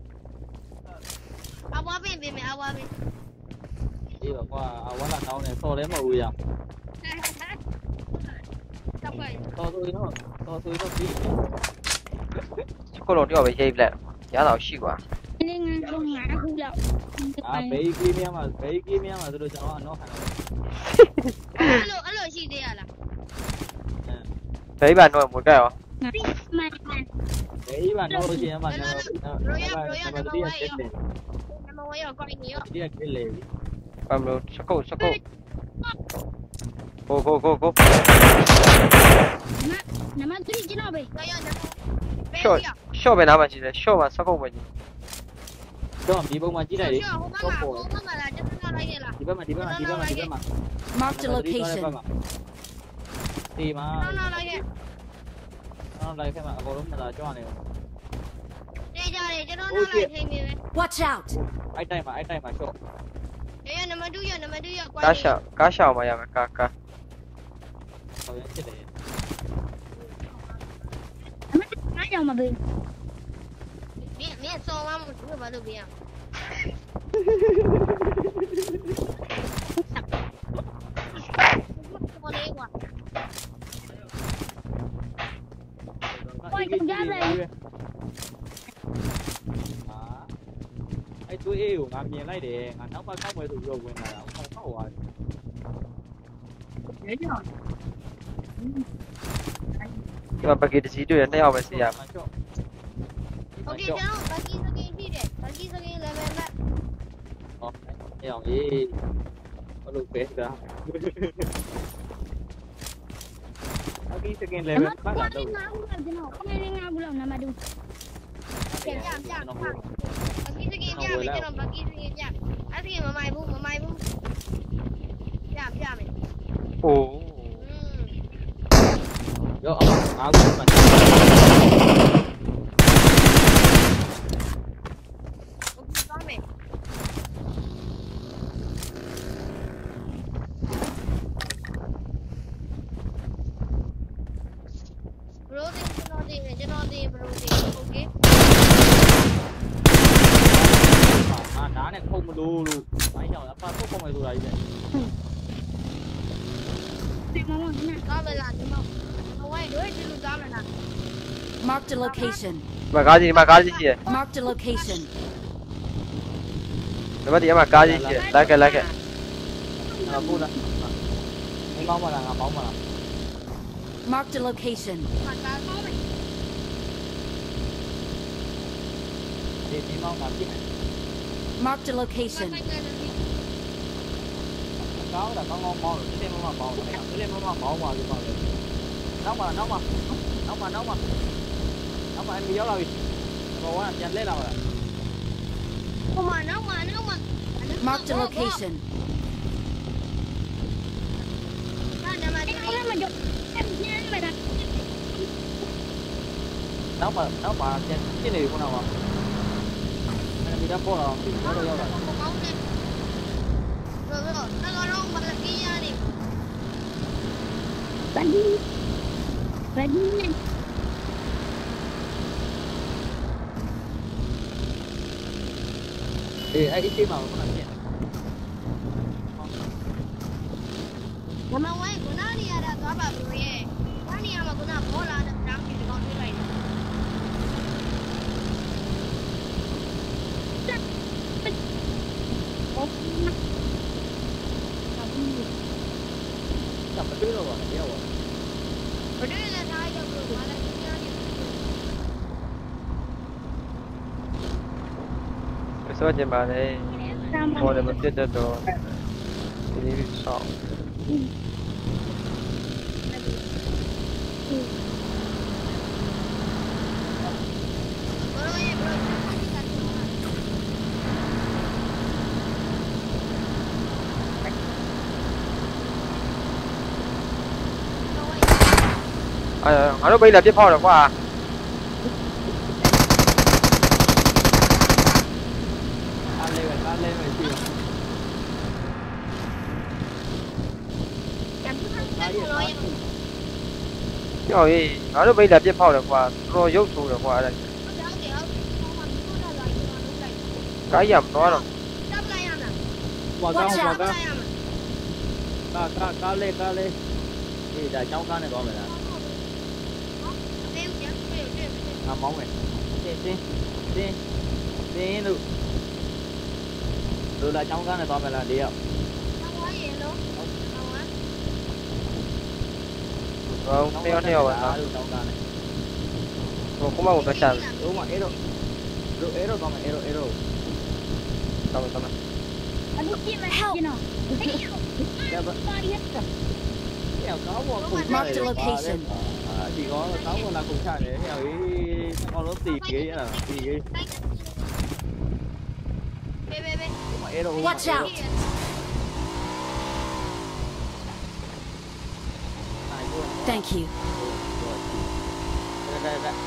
အဝါပင်ပေးမယ်အဝါပင်
အေးပါကွာအဝါလာကောင်းတယ်ဆော်လဲမဟုတ်ဘူးရ
တော့ပဲ
ဆော်ဆိုရင်တော့ဆော်ဆိုရင်တော့ပြီး
ခုလုံးတယောက်ပဲရိတ်ပလက်ရတော့ရှိကွာ
နင်းငန်းဆုံးငါခုလောက်
အာဘေးကီးမြန်မှာဘေးကီးမြန်မှာဆိုတော့ကျွန်တော်ကတော့ခံတော့
အဲ့လိုအဲ့လိုရှိသေးရလား
ဘယ်ဘာတော့မကဲရော
မှန်မှန်
ဘေးမှာတော့လို့ရှိရင်မှကျွန်တော်တော့နံပါတ်တက်တယ်
နံပါတ်1ရောက်ကိုင်းနေရော
ဒီကကလေးလေ
ဘာမလို့စကုတ်စကုတ်ကိုကိုကိုကို
နံပါတ်3ကျွန်တော်ပဲရောက်နံပါတ်
ရှော့ရှော့ပဲနားမှာရှိတယ်ရှော့မှာစကုတ်ပဲကြီး
တော့ဒီပုံမှာကြည့်လိုက်လေ
ဟိုဘက်ကဟိုဘက်ကလာကျွန်တော်လိုက်ရလား
ဒီဘက်မှာဒီဘက်မှာဒီဘက်မှာဒီဘက်မှာ
Marked a location.
ဒီမှာ
နောက်နောက်လိုက်ရ
နောက်လိုက်ခဲ့မှာအကုန်လုံးမလာကြွနေဘူး
တေးကြတယ်ကျွန်တော်နောက်လိုက်ထိနေပဲ
Watch out!
အဲ့တိုင်းမှာအဲ့တိုင်းမှာရှော့
ရနံပါတ်2ရနံပါတ်2ရောက်ကိုင်း
ကားရှောက်ကားရှောက်မှာရမယ်ကားကား
ဟောရဖြစ်တယ်
ငါကြောင်မပေးမင်းမင်းစော်မမလို့ဘာလို့ပေးရဘောလေးကွာ
အဲ့သွေးအေးကိုငါမြင်လိုက်တယ်ငါနောက်မှခောက်မယ်ဆိုပြီးတော့ဝင်လာတာဟောခောက်သွားတယ်
ဒီမှာပကီတစီတွေ့တယ်နှစ်ယောက်ပဲစီရမယ်
ရှော့
โอเคကျွန်တော်ဘာကီစကင်ရှိတယ်ဘာကီစကင် level မဲ့
ဟောအဲ့အောင်ရေးဘလို့ပဲတာအကီစကင် level ပတ်လာတော့
ငါဘူးလားကျွန်တော်ခဏလေးငါဘူးလားနံပါတ်2ပြန်ပြန်ပြန်ဘာကီစကင်ပြမယ်ကျွန်တော်ဘာကီစကင်ပြအဲ့ဒီမမိုင်ဘူးမမိုင်ဘူးပြပြမယ်
โอ้
ရောအောင်အားကိုမှတ်
โอเคသွားမယ်ဘရိုဒင်းကျွန်တော်ဒီကျွန်တော်ဒီဘရိုဒင်းโอเค
အာနားနဲ့ခုံမလို့လို့ဘိုင်းရောက်အပါပုတ်ခုံမယ်ဆိုတာကြီးပဲ
ဒီမမနဲ့ကားမလားဒီမဟိုဝိုင်းတို့ဒီလူကားမလား
Marked a location.
ဒီမှာကားကြီးဒီမှာကားကြီးရှိတယ်
Marked a location.
ဒီမှာဒီမှာကားကြီးရှိတယ်လိုက်ကလိုက်က
ငါပို့လားမင်းမောင်းမလားငါမောင်းမလား
Marked a location.
မကားကောင်းမယ်
ဒီမင်းမောင်းမှာပြည့်
Marked a location.
က cáo là con ngon ngon cái mà bò này cái mà bò vào thì bò nấu mà nấu mà nấu mà nấu mà nấu mà anh bị gió rồi rồi anh nhanh lấy đâu rồi
không mà nấu mà nấu mà
Marked a location.
nấu mà nấu mà cái này con nào mà anh bị đắp cô rồi bị gió rồi rồi
rồi rồi nó có rong mà là kia ra đi
Bạn đi. Bạn đi nhanh.
thì ai cái mà con này
mà quay của nó đi ra đó bà rồi nó đi mà của nó bỏ ra đám thì con đi lại
chậm một chút rồi mà đeo rồi
rồi đây là thay cho người mà là kia đi
số trên bàn này ngồi để mình tiếp tục đi sọ à nó bây là tiếp theo được quá à
ăn lên rồi ăn lên rồi chịu
rồi nó bây là tiếp theo được quá rồi dấu số được quá đây cái dầm đó rồi
bỏ ra bỏ ra ca ca ca lên ca lên thì đại cháu ca này có phải là à móng này đi đi đi đi được từ là cháu ca này có phải là đi không
không theo theo à rồi cũng mau một cái sàn
đúng rồi ero rồi ero còn ero ero
xong rồi xong rồi
Bạn đi kia mà help.
dạ vâng heo có một cùng
Marked a location.
chỉ có có một là cùng sản đấy heo ấy con nó tì cái là tì cái đúng rồi ero
Watch out. Thank you.
đây đây đây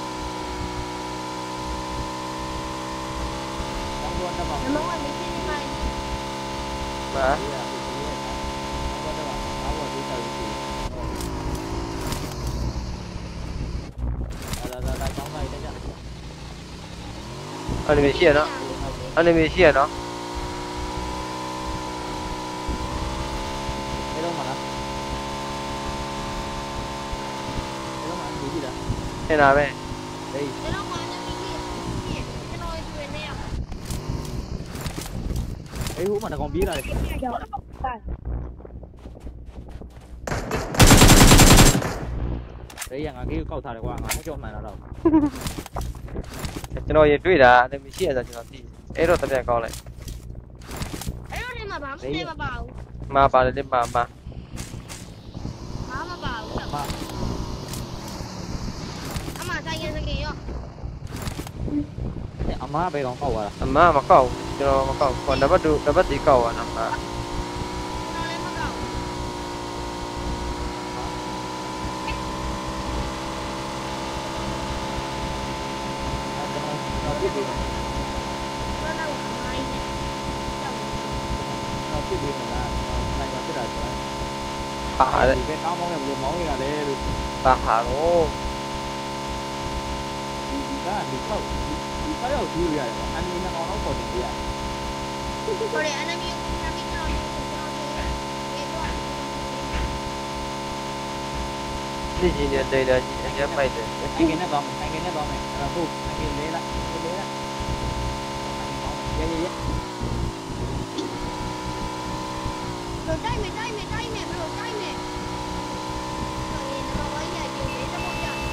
đóng luôn cho vào
nó mong là mình đi mai
mà animation đó animation đó
cái đâu mà nó cái đâu mà cái gì đó
thế nào vậy
đây
cái nó mà nó đi đi cái nồi thuyền nè
cái hũ mà nó còn bí này đấy rằng là cái cầu thả này qua nó cho mày nào đâu
cho nó vậyတွေ့đã animation là cho nó thì ero tập nhà con lại
ấy nó đi mà bám đi mà bảo
mà bà lên mà mà
bám mà bảo
mà
mà sai nghe sai nghe không
ông má bây giờ cầu à
mà mà cầu cho nó mà cầu còn đã bắt được đã bắt tí cầu à nằm mà
nó lên mà bảo
nó biết đi
nó đang ở ngoài
nó biết đi là này còn cái đời
thả đấy
cái cáo món này vừa món là để
ta thả nó
cái là bị khâu bị khâu đầu tiên rồi anh đi nó nó còn gì vậy
rồi để anh em yêu anh em cho
cái gì nhỉ đây là gì anh em mày đấy
anh cái nó còn anh cái nó còn này là thu anh cái lấy lại cái lấy lại vậy vậy
rồi đây mày đây mày đây mày rồi đây mày rồi nó nói nhà chuyện đấy nó không nhận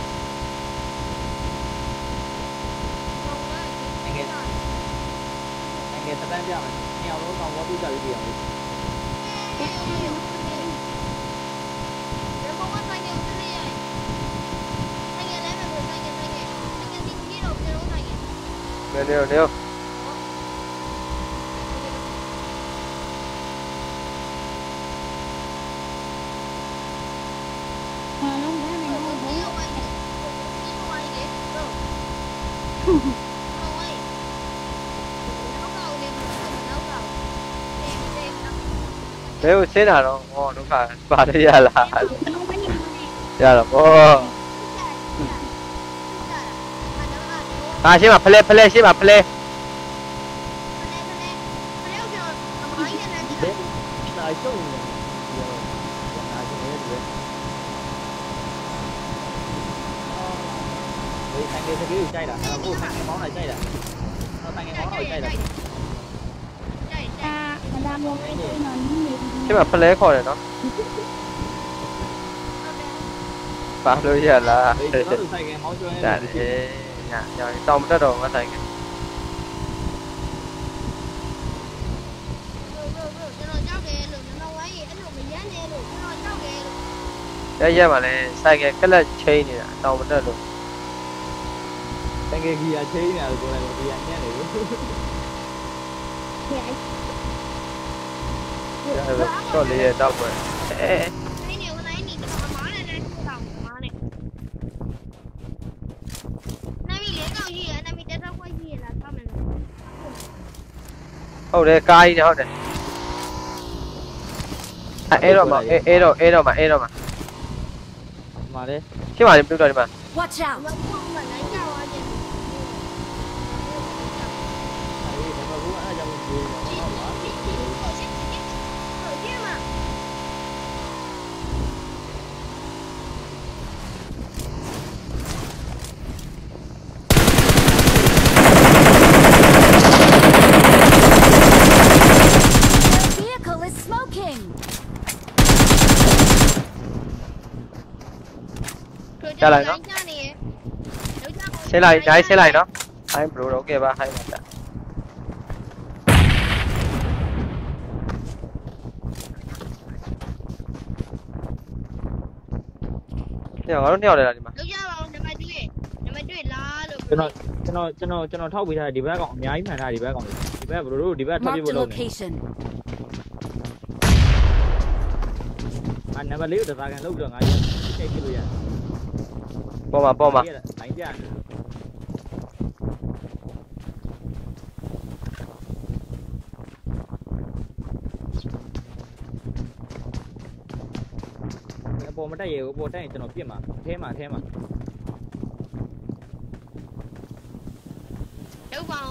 anh cái တန်းပြမယ်နှစ်ယောက်လုံးတော့ဝတ်ပြကြပြီးပြအောင်
เดี๋ยวผมว่าใส่เงินซื้อใหญ่ใส่เงินแล้วแบบใส่เงินใส่เงินใส่เงินที่ที่เราจะรู้ใส่เงิน
เร็วเร็วเร็ว
มาลงแล้วในห้อง
ที่เอาไว้ที่เอาไว้เด็กเออเอาไว้แล้วก็เอาเรียนแล้วก็เต็มเต็มนะ
เร็วเส้นอ่ะเนาะอ๋อลูกค้าบาทได้ยาละ
ลงไปนี่
ยาละโอ้
ใช่ใช่
อ่ะใช่ป่ะเพลย์เพลย์ใช่ป่ะเพลย์
ဒါရှုံးနေတယ်ဒါရှုံးနေတယ်ဒီဆိုင်ကစကေးကိုကြိုက်တာအခုဆိုင်ကမောင်းတာကြိုက်တာတော့ဆိုင်ကမောင်းတာကြိုက်တာ
ตามาดามลงไปนี่นอนนี่เลย
ใช่ป่ะเพลย์ခေါ်တယ်เนาะပါလို့ရလား
ဒီကျွန်တော်ဆိုင်ကမောင်းကျွမ်းနေ
ဒါ
တယ်
လေညာညာတောင်းမတက်တော့မဆိုင်ကရရမှာလဲဆိုင်ကကလတ်ချင်းနေတာတောင်းမတက်လို့
ဆိုင်ကကြီးအချင်းနေတယ်ဆိုတော့ဒီကညံ့နေလို့
เดี๋ยว
တော့လေးရတော့ပဲအဲ ဟုတ်တယ်ကားကြီးဟုတ်တယ်အဲအဲ့တော့မအဲအဲ့တော့အဲ့တော့မအဲ့တော့မ
မှာလေ
ရှင်းပါလေပြုတ်တော့ဒီမှာ
Watch out!
အဲဒီတော့ဘူးအဲ့ဒါကြောင့်ဒီတော့ပါ
The vehicle is smoking!
ဆင်းလိုက်နိုင်ဆင်းလိုက်နော်ဟိုင်းဘရိုတော့ကဲပါဟိုင်းပါတာညငါတို့နှစ်ယောက်လဲလားဒီမှာ
လောက်ရပါအောင်နံပါတ်တွေ့နံပါတ်တွေ့လားလို့
ကျွန်တော်ကျွန်တော်ကျွန်တော်ကျွန်တော်ထောက်ပေးထားတဲ့ဒီဘက်ကောင်အများကြီးမှန်တာဒီဘက်ကောင်ဒီဘက်ဘရိုတို့ဒီဘက်ထွက်ပြေး
Marked
ဖို့
a
လုပ်နေ
location.
အာနံပါတ်လေးကိုတစားကန်လောက်ပြီးတော့ငါကြီးချိန်ပြလို့ရတယ်
ပေါ်မှာပေါ်မှာ
တိုင်းပြတယ်အပေါ်မတက်ရဘူးအပေါ်တက်ရင်ကျွန်တော်ပြစ်မှာအထဲမှာအထဲမှာ
လောက်ပါ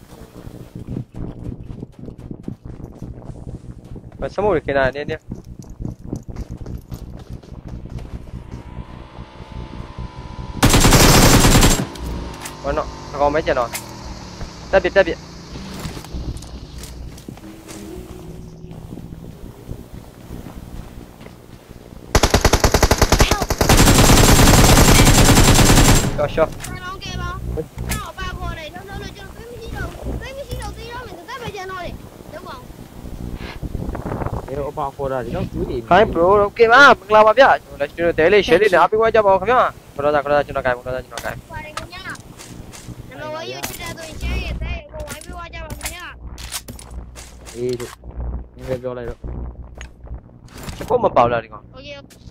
အောင်
စမိုးရခင်းတာနည်းနည်းဘာနော်အကောင်မဲကျန်တော့တက်ပြတက်ပြတော့ရှော့
လောင်းကဲပါတော့ပါခေါ်တယ်လုံးလုံးလို့ကျွန်တော်သိမရှိတော့သိမရှိတော့သိရမယ်သက်ပဲကျန်တော့တယ်လောက်ပါအောင်
ဒီအပေါ်ခေါ်တာဒီတော့ကျွေးတယ်
ခိုင်း bro โอเคပါမင်္ဂလာပါဗျကျွန်တော်လည်းကျွန်တော်တဲလေး share လေးနဲ့အားပေးသွားကြပါဦးခင်ဗျာခရောသာခရောသာကျွန်တော်ကိုင်ခရောသာကျွန်တော်ကိုင်
ပါတယ်ခင်ဗျာနံပါတ်ဝါယူချစ်တဲ့ဆိုရင် share ရဲ့တဲ့ကိုဝိုင်းပေးသွားကြပါခင်ဗျာ
အေးတို့ငါပြောလိုက်တော့
ချက်ဖို့မပေါလားဒီကောင်
โอเค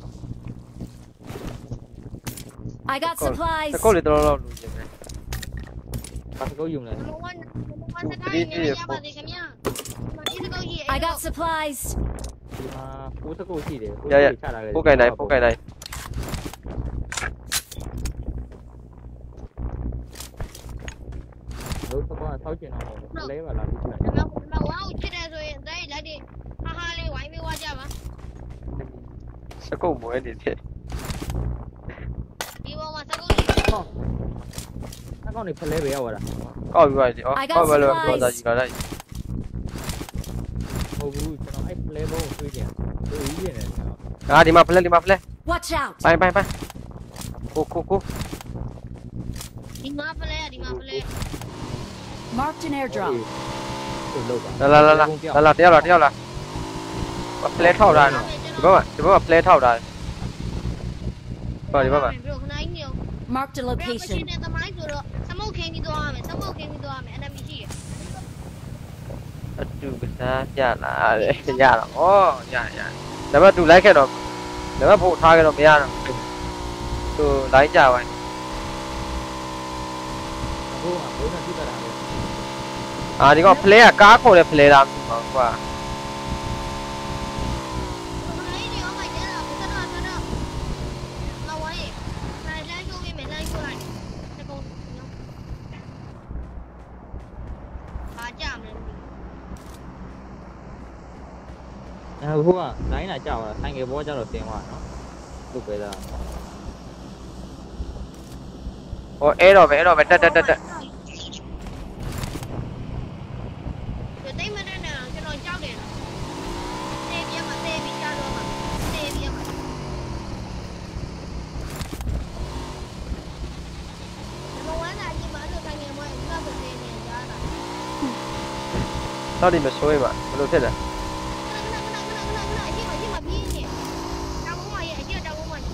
I got supplies.
ချက်ကိုလေးတော်တော်လူချင်းပဲ
ပါစကုတ်ယူမလား
နံပါတ်1နံပါတ်2စကားရရပါသေးခင်ဗျာဒီစကောကြီး
I got supplies.
ဒီမှာပိုးစကုတ်ရှိတယ်
ရရပို့ကိုင်နိုင်ပို့ကိုင်နိုင်
တို့စကောဆောက်ကျင်တော့လဲပါလားဒီလိုက်
နံပါတ်နံပါတ်1ကိုချစ်တဲ့ဆိုရင်တဲ့လက်တွေဟာဟာလေးဝိုင်းပေးသွားကြပါ
စကုတ်မွဲနေတဲ့
ဒီပေါ်မှာစကောကြီး
အကောင်နေဖလဲပဲရောက်လာ
ကောက်ပြီးပါစီဩကောက်ပါလို့ခရောသာကြီးကလိုက်
ဟုတ်ဘူးကျွန်တော်အဲ့ဖလဲဘုံကိုတွေးကြတယ်တွေးရနေတယ်ကျွန်တော်
ငါဒီမှာဖလက်ဒီမှာဖလက်
Watch out!
ပိုင်ပိုင်ပိုင်ကိုကိုကို
ဒီမှာဖလဲဒီမှာဖလဲ
Marked an airdrop.
လာလာလာလာလာတယောက်လာတယောက်လာပလဲထောက်တာနော်ဒီဘက်မှာဒီဘက်မှာပလဲထောက်တာဟောဒီဘက်မှာ
ဘရိုခနိုင်နေ
Marked a
ဘရိုမရှိ
location.
တဲ့သမိုင်းဆိုတော့စမုတ်ခင်းပြီးသွားရမယ်စမုတ်ခင်းပြီးသွားရမယ် enemy ရှိတယ်
အတူကစားပြလာတယ်ရတော့ဩရရဒါပေမဲ့သူလိုက်ခဲ့တော့ဒါပေမဲ့ဖို့ထားခဲ့တော့မရတော့သူလိုက်ကြပါအာဒီကောင် play ကကားခေါ်တဲ့ play လားမဟုတ်ကွာ
ခနိုင်နေအောင်မိုက်တယ်လားဆက်တော့ဆက်တော့လာဝိုင်းနိုင်လမ်းကျိုးပေးမယ်လမ်းကျိုးလိုက်တကုံအားကြမယ်
အခုကနိုင်လာကြောက်တာဆိုင်ကယ်ဘောကျတော့တင်သွားနော်သူ့ပဲလား
ဟောအဲ့တော့ပဲအဲ့တော့ပဲတက်တက်တက်တက်
တိတ်မနဲ့နဲ့ကျွန်တော်ကြောက်တယ်သေပြမှာသေပြီးကြတော့မှာသေပြမှာမဝမ်းသာကြီးမလို့ဆိုင်ငယ်မွေးဘူးတော့သေနေကြတာ
တော့ဒီမဆိုးရပါဘယ်လိုဖြစ်လဲ
ခဏခဏခဏခဏခဏအကြီးမကြီးမပြေးနေတောင်းမရဲ့အကြီးတောင်းမန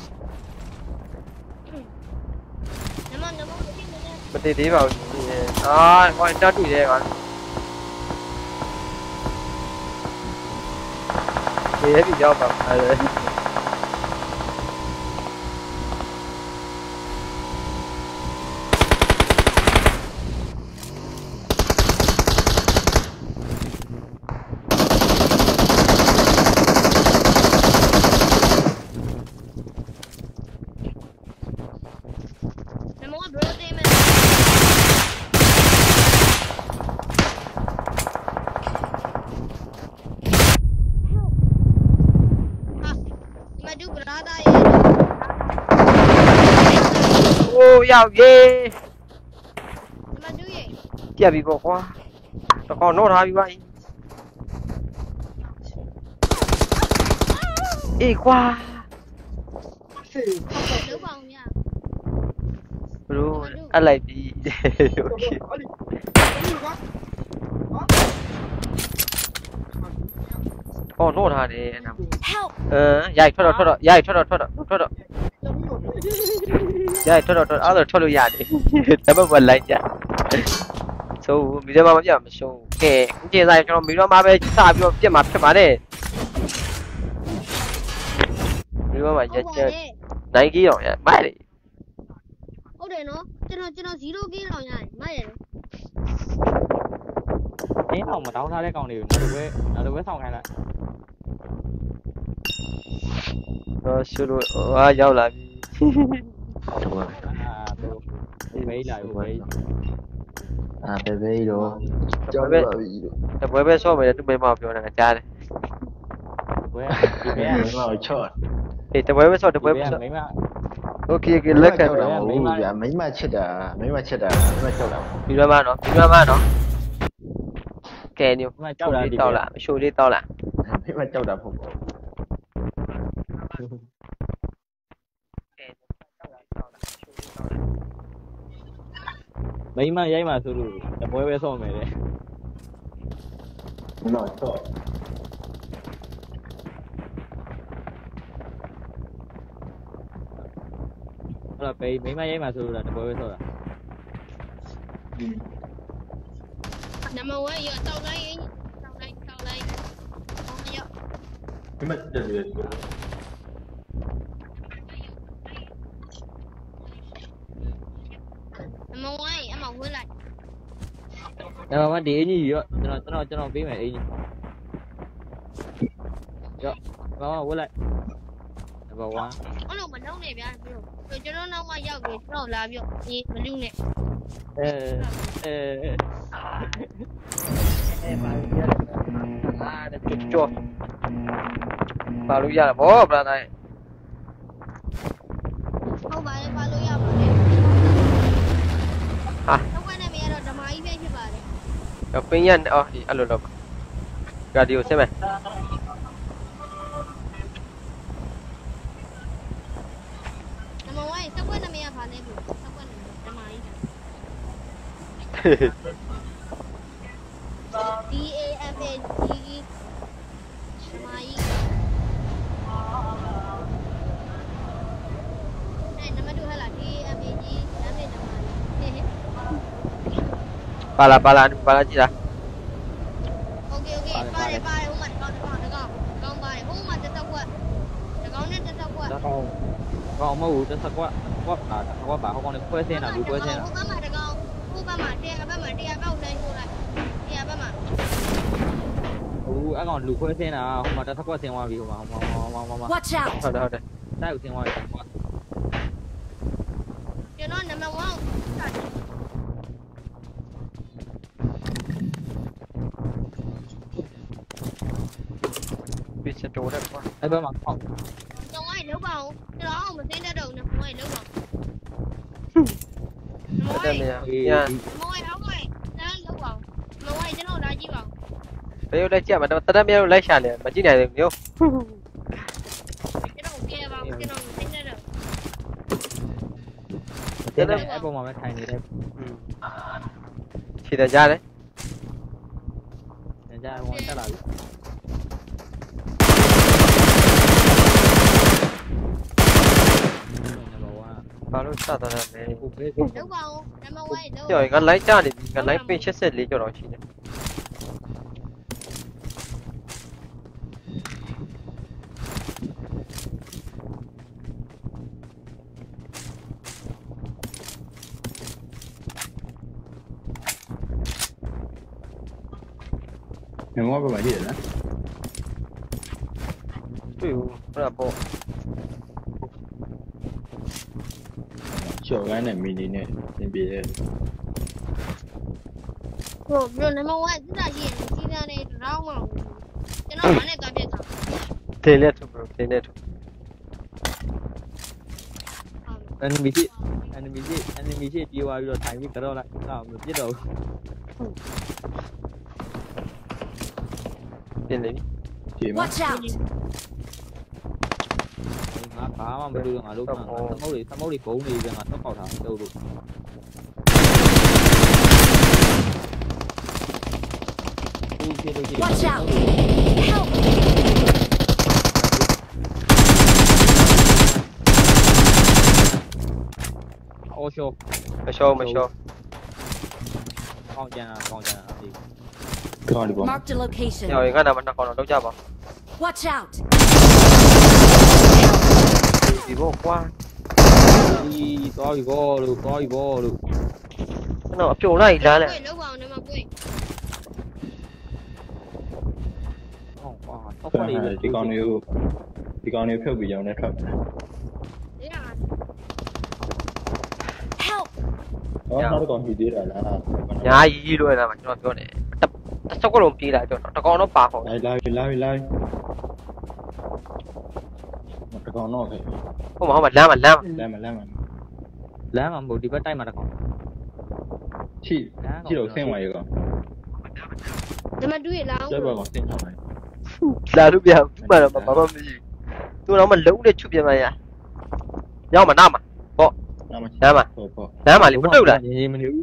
မနမကြီးနေ
မတည်သေးပါဘူးအာဟောတက်တူတယ်ကွာဒီရဲ့ဒီရောက်ပါအဲ့ဒါ
နမဘရိုတေးမယ်မဒူဘရာဒါရဲ့
โอ้ရောက်ရေ
မဒူရဲ့
ပြက်ပြီပေါ့ကွာတကောင်တော့ထားပြီပါအေးကွာ
လုံးပါအောင်ရ
ဘလို့အလိုက်ပြီโอเคအော်တော့ထားတယ်အဲ့ဒါ
Help!
အဲရိုက်ထွက်တော့ထွက်တော့ရိုက်ထွက်တော့ထွက်တော့ထွက်တော့ရိုက်ထွက်တော့ထွက်အဲ့ဒါထွက်လို့ရတယ်ဒါပေမဲ့လိုက်ကြဆိုမီဒီယာမှာမပြမရှုံးကဲဦးကျင်ဆိုင်ကျွန်တော်မီဒီယာမှာပဲစပြီးတော့ပြစ်မှာဖြစ်ပါတယ်မီဒီယာမှာရက်ချက်နိုင်ကြီးတော့ရမိုက်တယ်
ဟုတ်တယ်နော်ကျွန်တော်ကျွန်တော်zero game လောက်ရတယ်မရတယ်
အင်းအောင်မတောင်းထားတဲ့ကောင်တွေကိုနောက်တစ်ပွဲနောက်တစ်ပွဲဆောင်ခိုင်းလိုက်
တော့ရှုလို့ဟာရောက်လာပြီ
အာတော့မေးလာဘူးမေး
အာပဲပဲတော့
ကြောက်ပါပြီတပွဲပဲဆော့မယ်သူမိမပြောနေတာကြားတယ်
ပွဲဒီမဲ
မင်းတော့ချော့
အေးတပွဲပဲဆော့တပွဲပဲဆော့
မိမ
โอเคโอเคလက်ခံတော့
မိမဗျာမိမချစ်တာမိမချစ်တာမိမချော့တာ
ပြီးတော့မှနော်ပြီးတော့မှနော်ကဲညို
မိမကြောက်တာဒီ
တောက်လာရှိုးလေးတောက်လာ
မိမကြောက်တာဖို့ပေါ့
မိမရိုက်မှဆိုလို့တပွဲပဲဆော့မယ်တဲ့
မင်းတော့ချော့
ဟုတ်လားပေးမိမရိုက်မှဆိုလို့တပွဲပဲဆော့တာ
နမဝဲရတောက်လိုက်ရင်တောက်လိုက်တောက်လိုက်ဟောရ
မိမတက်တယ်
နမဝဲအမဝဲလိုက်
ဒါမှမဒီအင်ကြီးရောကျွန်တော်ကျွန်တော်ကျွန်တော်ပေးမယ်အင်ကြီးရောဘာမှဝက်လိုက်နံပါတ်one
အဲ့လိုမလုံးနဲ့ဗျာပြီးတော့ကျွန်တော်နောက်မှရောက်ပြီးကျွန်တော်လာပြီးဒီမလူနဲ့
အဲအဲ
အဲပါလို့ရတယ်အာတချွတ်ချွတ်ပါလို့ရတာဗောဗလာတိုင်း
ဟုတ်ပါလေပါလို့ရပါလေ
ဟာ
တော့ကနေမရတော့ဓမ္မကြီးပဲဖြစ်ပါတယ်
တော့ပင်းရအော်ဒီအဲ့လိုတော့ဂါဒီကိုဆင်းမယ်
နမဝဲစက်ကွက်နမရပါလေဘူးစက်ကွက်ဓမ္မကြီး
ပါလာပါလာပါလာကြည့်လား
โอเคโอเคပါတယ်ပါတယ်ဟိုမှာတကောင်တကောင်တကောင်တကောင်ပါတယ်ဟိုမှာတက်တက်ကွက်တကောင်နဲ့တက်တက်ကွက်
တကောင်ကောင်မဟုတ်တစ်စကွက်ကွက်ပါကွက်ပါဟောကောင်လေးခွဲစင်းတာလူခွဲစင်းတာ
ဟိုဘက်မှာတကောင်ဟိုဘက်မှာတရားဘက်မှာတရားပေါက်လမ်းချိုးလိုက်တရားဘက်မှာ
ဟိုအကောင်လူခွဲစင်းတာဟိုမှာတစ်စကွက်စင်းသွားပြီဟိုမှာဟိုမှာဟိုမှာဟိုမှာ
Watch out!
ဟုတ်တယ်ဟုတ်တယ်
တိုက်ကိုစင်းသွားပြီကွက်
ကျွန်တော်နံပါတ်oneစတယ်
ပြစ်တော့တယ်ကွာ
အဲ့ဘက်မှာဟောက်
တော့အဲ့လောက်ပါအောင်ကျွန်တော်အောင်မသိတဲ့တော့နံပါတ်oneလောက်ပါ
တက်နေရ
အေး
ညာ
နံပါတ်oneအောက်ကတန်းလောက်ပါနံပါတ်oneကျွန်တော်လာကြည့်ပါ
ဘယ်လိုလဲကြည့်မှာတတက်မြောက်လိုက်ရှာနေမကြည့်နိုင်ဘူးမျိုး
ကျွန်တော်ကြည့်ပါကျွန်တော်မသိတဲ့တော့
တဲ့အဲ့ပုံမှာပဲထိုင်နေတဲ့
ခြေတကြတယ်
ညကြဟိုတက်လာပြီ
ဘာလို့စတာလဲ
ဟိုဘေး
လောက်ပါအောင်နံပါတ်oneလောက်
ကျော်ငါလိုက်ကြနေပြီငါလိုက်ပင်၈၄ကျော်တော့ရှိတယ်
ငမောပဲမကြည့်ရလား
တွေ့ဘူးအဲ့ဒါပေါ့
ချော်ကိုင်းနဲ့မီနီနဲ့ပြင်ပြတယ်
ဟိုဘယ်နံပါတ်oneစစ်တာရှိရင်စီးစားနေတော့မအောင်ကျွန်တော်မနဲ့ကပြက်က
ဒေလက်သူဘရိုဒေလက်သူ
အန်မီရှိအန်မီရှိအန်မီရှိပြေးသွားပြီးတော့ထိုင်ပြီးကြောက်လိုက်တော့မပြစ်တော့ဘူး
ပြင်နေပြီ
ဒီမှာ
Watch out!
ငါဘာမှမလုပ်တော့ငါလုံးမှာသမုတ်တွေသမုတ်တွေဘုံနေပြီငါတော့ပေါက်ထားတော့လို့
Watch out! Help!
အော်ရှော
မရှောမရှော
ကောင်းကြတာကောင်းကြတာဒီ
ကောင်းတယ်ပေါ့
Marked a location.
ကျော်ငါနာမနှစ်ခေါက်တော့လောက်ကြပါ
Watch out!
ဒီဘောကွာ
ဒီသွားပြီဘောလို့သွားပြီဘောလို့
ကျွန်တော်အပြုံလိုက်လားလဲ
လောက်ပါအောင်နံပါတ်one
ဟောကွာတော့
ဒီ
ဖတ်နေပြီ
ဒီကောင်တွေကိုဒီကောင်တွေဖြုတ်ပြီးကြောင်းနဲ့ထွက်တယ်
ဒီက
Help!
ဟောနောက်တစ်ကောင်ပြီးသေးတာလား
ညာကြီးကြီးလို့ရတာမှာကျွန်တော်ပြောနေတစ်စက်ကွက်လုံးပြေးလာပြောတော့တကောင်တော့ပါဟော
လာလာလာလာတကောင်တော့ခဲ့
ဟုတ်မှာဟုတ်မှာလမ်းမှာလမ်းမှာ
လမ်းမလမ်းမ
လမ်းမှာမဟုတ်ဒီဘက်တိုက်မှာတကောင်
ချိချိတော့ဆင်းသွားရေကောင်
နံပါတ်twoရလောင်း
ကျဲဘကောင်ဆင်းသွားတယ်
လာလို့ပြဘူးမှတော့ဘာမှမရှိသူတော့မလုံးနဲ့ချုပ်ပြမရရောက်မှာနားမှာပေါ့
နားမ
လမ်းမှာ
ဟုတ်ပေါ့
လမ်းမှာလေမတုတ်လား
နေနေမနေဘူး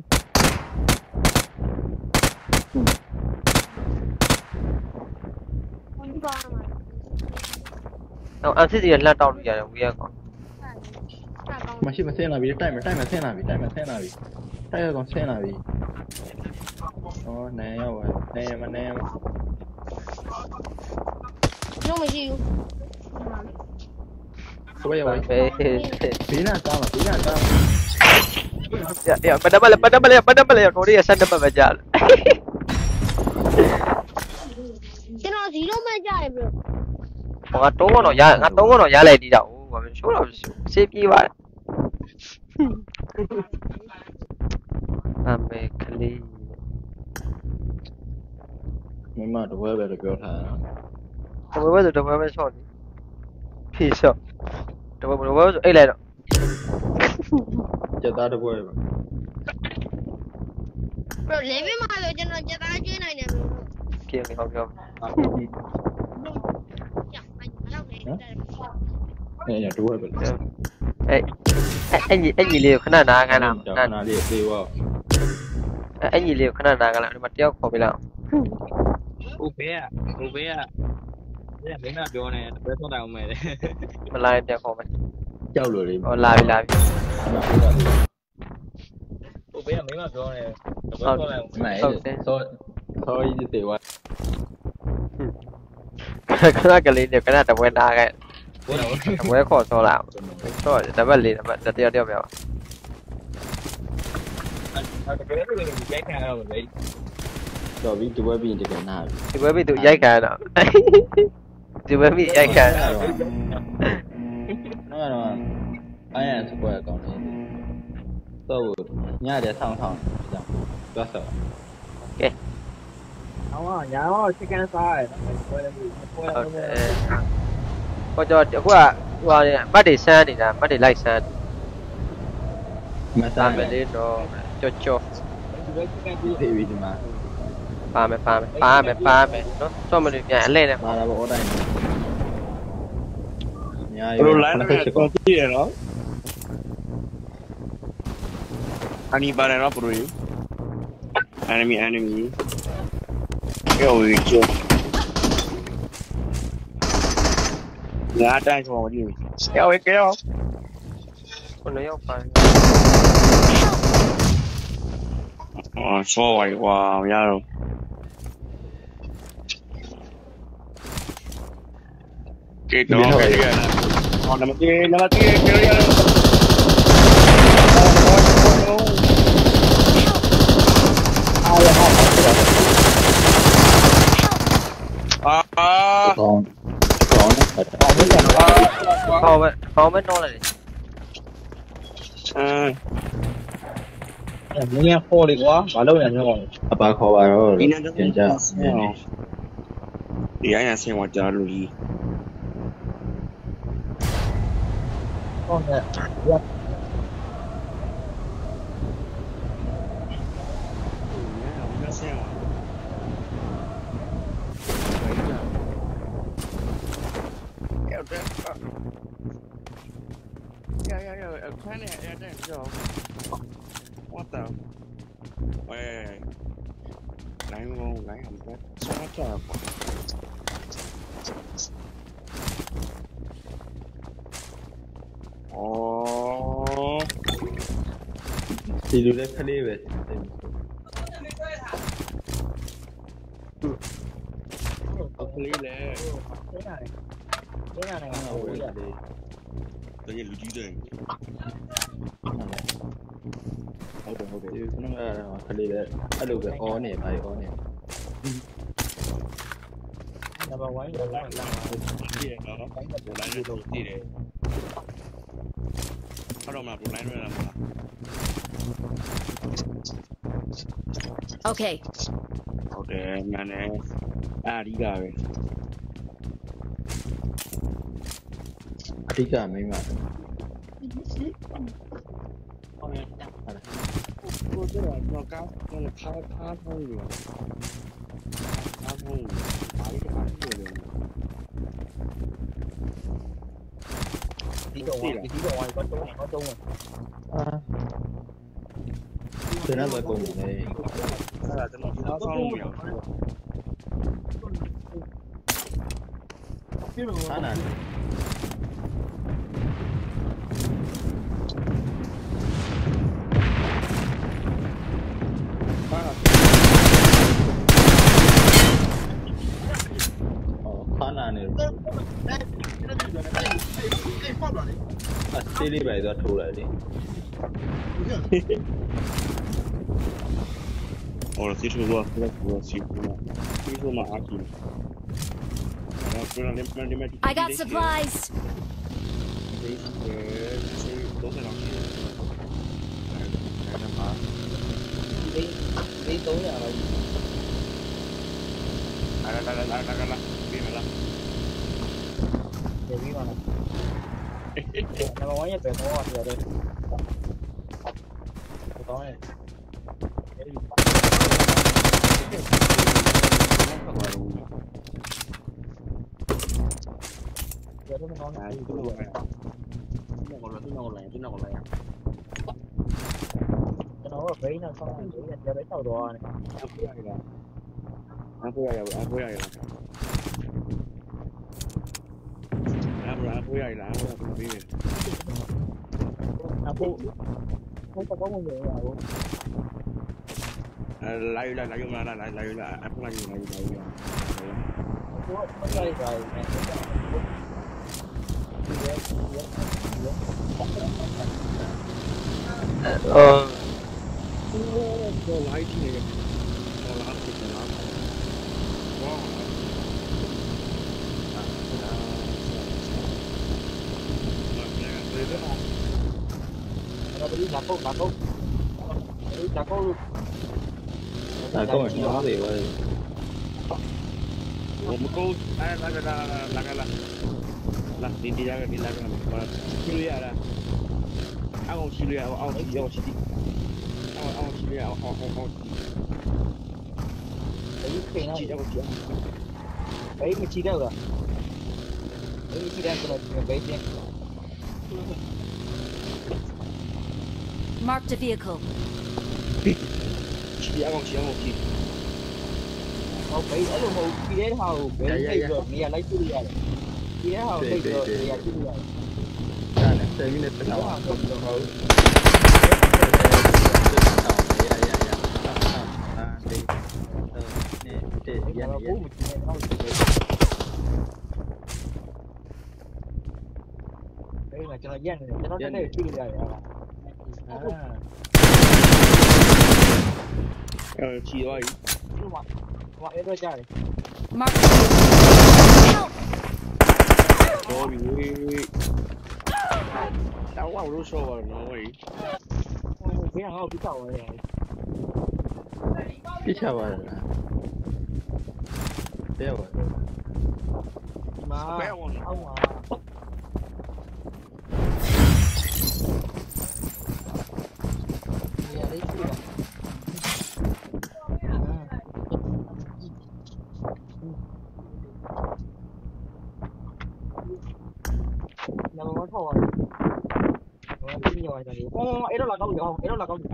ဒီပါမှာ
တော့အန်စစ်စီကလှမ်းတောက်လို့ရတယ်ဝီရကောင်
မရှိမဆင်းလာပြီတိုက်မတိုက်မဆင်းလာပြီတိုက်မဆင်းလာပြီတိုက်ရကောင်ဆင်းလာပြီဟောနိုင်ရောက်ပါနိုင်ရမနိုင်ရမ
ကျွန်တော်မရှိဘူး
ဘယ်ရောက်
ပဲ
ဘေးနာသားမဘေးနာသား
ရရပဒမလေပဒမလေပဒမလေကိုရီးယားစက်တပတ်ပဲကြားလို့
ကျွန်တော်ဇီရိုမှကြတယ်ဘရို
ဟောငါတုံးကတော့ရငါတုံးကတော့ရလိုက်တီးတာဟိုဘာမရှိုးတော့စေးပြေးပါတယ်အမေကလေး
မမတဝဲပဲလို့ပြောထား
တပွဲပဲဆိုတပွဲပဲဆော့တယ်ဖြေဆော့တပွဲတပွဲဆိုအိတ်လိုက်တော့
ကြက်သားတပွဲပဲ
ဘရို level မှာဆိုကျွန်တော်ကြက်သားကျွေးနိုင်တယ်ဘရို
ပြေးဟောပြော
ကြောက်မလောက်နေတယ်
အဲ့ရတဝဲပဲ
အဲ့အဲ့ညီအဲ့ညီလေးကိုခဏနားခိုင်းတာ
ခဏလေးသေးဝ
အဲ့ညီလေးကိုခဏနားခိုင်းလာဒီမှာတယောက်ခေါ်ပြလိုက်
ဟိုဘေးကဟိုဘေးကအဲ့မင်းကပြောနေဘယ်ဆုံးတိုင်အောင်မဲ့လေ
မလာရင်ပြန်ခေါ်မယ်
ကြောက်လို့လေ
ဟောလာပြီလာပြီ
ဟိုကိုပေးရမင်းမပြောနေတပွဲခေါ်လိုက်
မှန်တယ်ဆောဆောကြီးတေဝါ
ခဏကလေးနဲ့ခဏတပွဲနာခဲ့
ဘိုးတော်
တပွဲခေါ်ဆောလာဆောတပတ်လေးတပတ်တယောက်တယောက်ပြော
အဲ့တကယ်လို့လည်းကြိုက်ခံရတော့ပဲ
တော့ပြီးဒီဘက်ပြီးတကယ်နာပြီ
ဒီပွဲပြီးသူရိုက်ခံတော့ဒီပွဲပြီးရိုက်ခံ
တော့တော့အဲ့ရစကွဲကောင်းနေတော့ညတဲ့ဆောင်းဆောင်းကြောင်းသွားဆော
ဟောင်းညာတော့ chicken စားရတယ်ပွဲလည်းပွဲ
ဟုတ်
လည်း
တယ်ဟိုတော့အခုကဟိုမတ်တွေစမ်းနေတာမတ်တွေလိုက်စမ်း
မ
ပါ
စား
မယ်လေတော့ကြောကြော
ဒီလို chicken ပြီး
သေးပြီဒီမှာ
ပါမယ်ပါမယ်ပါမယ်ပါမယ်နော်စောမလို့ပြန်အလဲနဲ့
มาแล้วบ่ได้ညာ
ဘလိုလိုင်းနဲ့ကော်ဖီရနော်အနီပါရနော်ဘရို enemy enemy ပြောဝေးကျော်ငါတိုင်းဆိုတော့ဒီကျော်ဝေးကျော်
ခုနရောက်ပါ
အော်ဆောဝိုင်ဝါရတော့ကဲတော့ကဲရนะอ๋อနမတေနမတေကဲရนะအားရအောင်အာအာ
กองกองนะ
အော်မင်းကတော့
ဟောပဲဟောပဲတော့လေ
အာ
မင်းကခေါ်လေကွာမလုပ်ရမျိုးကော
အပါခေါ်ပါတော့
ဒီနေ့
ပြန်ကြ
ဒီအရင်ဆင်ဝကြလို့ဒီ
ဟုတ်တယ်
ဆင်ဝရောက်တယ်ရရရအခန်းနဲ့အဲ့တဲ့ကြော what the ဝဲလိုင်းဝုန်းလိုင်းအောင်ပဲစားကြပါအော်
ဒီလိုလည်းခလေးပဲ
ကလေးလေ
သိရတယ်သိရတယ်ငါ
ဟုတ်
ဟို
ကဲ့
ရ
လေ
တကယ်လူကြီးတယ်
ဟုတ်တယ်ဟုတ်တယ်ဒီခုနကခလေးပဲအဲ့လိုပဲအော်နေပါအော်နေ
နံပါတ်1တော့လာလာ
ဒီရနော်လိုင်းနဲ့တော့တည်တယ်ဟုတ်တော့မလားလိုင်းနဲ့လားမလား
Okay.
ဟုတ်တယ်ညာနေအာဒီကပဲ
အဓိကမိမ
ကိုကျတော့ကောင်းကောင်းခါခါထုံးလို့ခါထုံးဘာလို့ခါထုံးလဲ
ဒီတော့ဒီတော့ဝိုင်းကတော့တော့
အာဒီနောက်ပဲပုံနေလေ
အဲ့ဒါကျွန်တော်ဒီတော့ဆောင်းလို့မရဘူး
ဟာနာ
ဟာ
ခါနာနေအစလေးပဲတော့ထိုးလိုက်လေ
Ora si tu lo fai tu si tu. Qui sono aquí. No, pero le le metti.
I got supplies.
Dove no?
ဒီဒီတော့ရအောင်
Ala la la la la la. Viene la.
ဒီပြီးပါလားနံပါတ်1ရဲ့ပဲတော့ရတယ်တော့ရတယ်အဲ့ဒီ Yo no no no.
Ah, tu no vai. Tu no vai, tu no vai, tu no vai.
Cho nó ở bên nào xong rồi giờ đấy tàu đồ này.
Anh vui rồi, anh vui rồi. Anh vui, anh vui rồi, anh vui rồi.
À phụ. Không có có một người nào luôn.
လာယူလာလာယူမလားလာလာယူလာအခုလာယူလာယူလာယူ
မလိုက်ပါဘူး
အော်
တော့လိုက်ကြည့်နေတော့လာကြည့်နေလားဝါ
အဲ့ဒါဒီလာကောလာကောဒီလာကော
ဒါကောင်းတယ်နော်လေဝဲ
我们沟哎那个那那个那那你你那个你那个我去了呀了，俺我去了呀，我我去我去的，俺我俺我去了呀，我我我我。
အဲ့ဒီခေတ်နော်
去我去。
အဲ့ဒီမချီတော့လားအဲ့ဒီချီတဲ့ကတော့ဘယ်ကျင်း
Marked a vehicle.
去俺我去俺我去。
ဟုတ်ပြီအဲ့လိုမဟုတ်ပြီးတဲ့ဟာကိုဘယ်လိုသိတော့နေရာလိုက်ကြည့်ရတယ်ပြီးတဲ့ဟာကိုသိတော့နေရာကြည့်ရတယ်
ဒါနဲ့ဆယ်မိနစ်တောင်ဟုတ်ဟုတ်ဟုတ်ရရရရအာဒီနေတေရရရ
ဘူးမကြည့်နဲ့ဟုတ်တယ်အဲ့ဒါကျွန်တော်ရက်နေတယ်ကျွန်တော်တက်နေကြည့်လို့ရတယ်ဟာအာ
呃，去了。
ဒီမှာဟိုအဲ့တော့ကြားတယ်
Marked a vehicle. Help!
တော်ပြီတောင်းဝါလို့ဆိုပါတော့ဝေး
ဟိုဘယ်ဟာကိုတောက်ရဲ
ပြချပါလားတဲ့ဝဲ
ဒီမှာ
ဘယ်ဝင်
အောက်မှာနေရာလေးကြည့်ပါ那我操啊！我这边有这里，哦，哎，这哪搞的？哎，这哪搞的？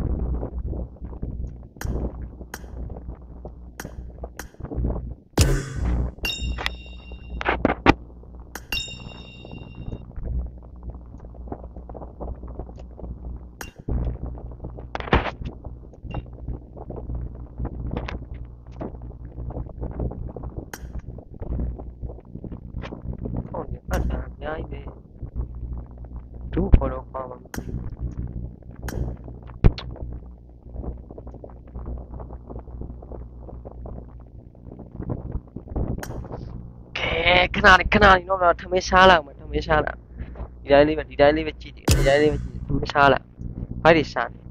ဟုတ်တယ်အတားအများကြီးပဲဒုခေါ်တော့ပါမှာကဲခဏလေးခဏလေးတော့ထမင်းရှားလာမှာထမင်းရှားလာဒီတိုင်းလေးပဲဒီတိုင်းလေးပဲကြည့်ဒီတိုင်းလေးပဲကြည့်ထမင်းရှားလာဘာတွေရှာနေ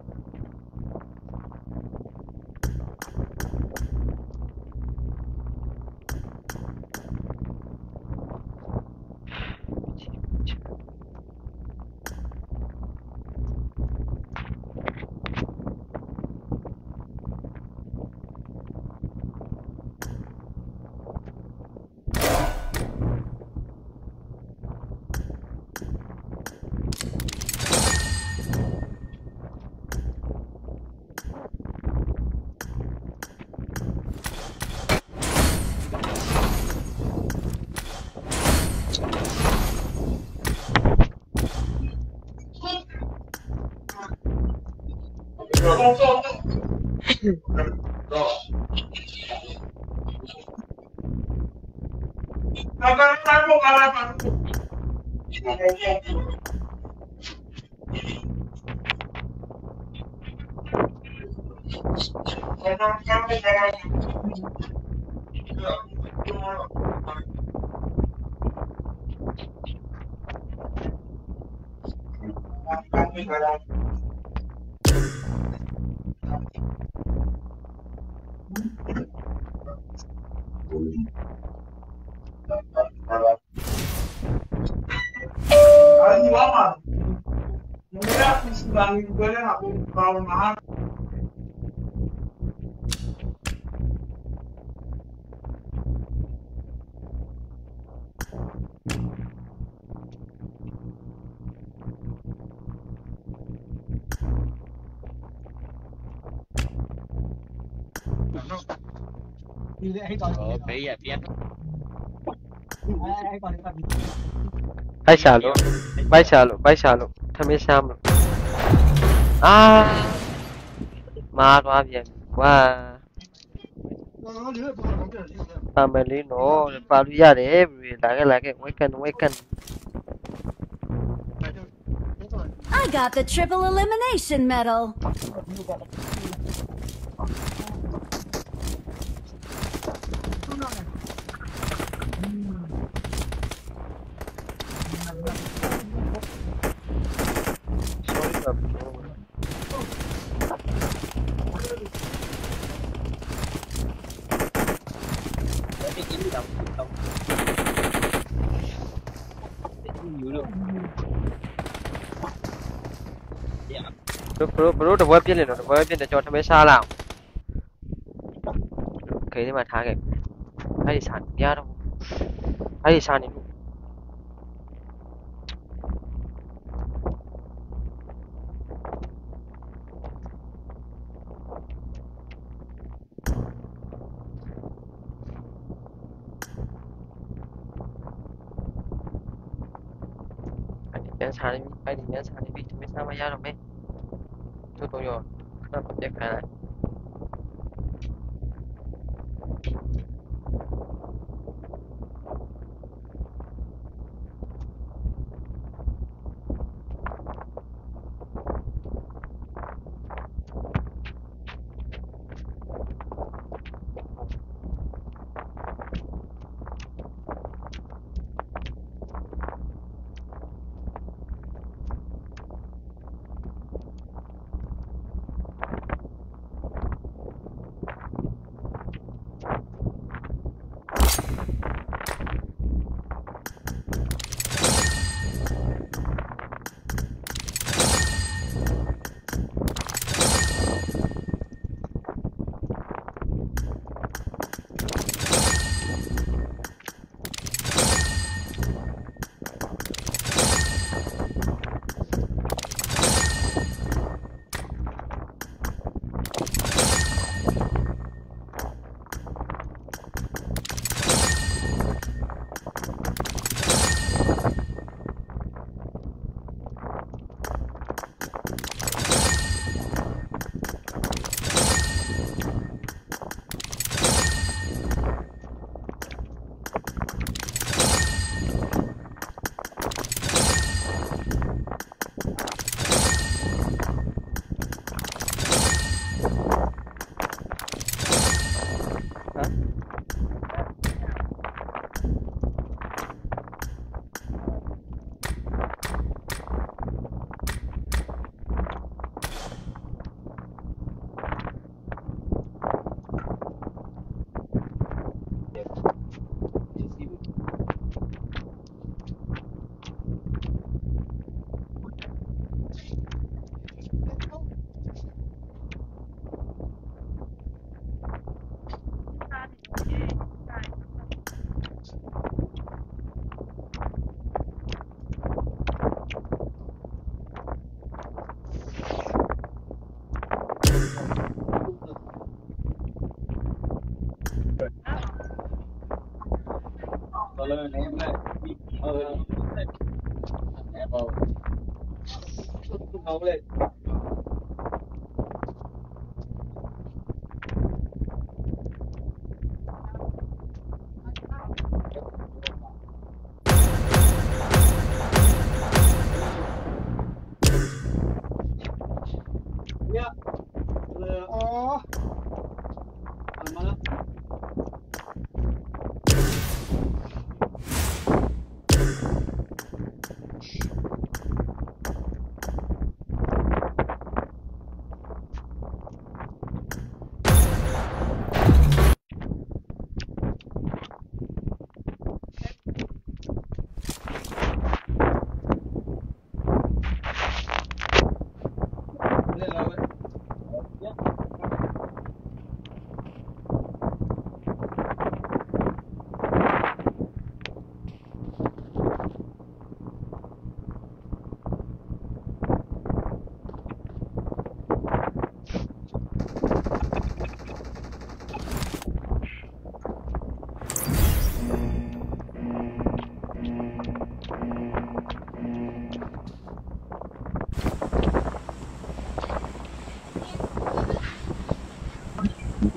ဘေးရပြန်
ဘိုက်ရှာလို့ဘိုက်ရှာလို့ဘိုက်ရှာလို့ထမင်းရှားမလို့အာမมาตัวเพียงว่าทำไปเลยเนาะปาลุยาเด้หลักหลักไว้กันไว้กัน
I got the triple elimination medal. บรูบรูเดี๋ยวเว็บเปลี่ยนเลยเดี๋ยวเว็บเปลี่ยนเดี๋ยวจอทำให้ซาแล้วเคยได้มาท้าแกให้ดิฉันยาดให้ดิฉันนี่อันนี้ยังชานี่อันนี้ยังชานี่พี่ไม่ทราบว่ายาหรือไม่ทุกตัวโยนน่าผมจะขายอะไร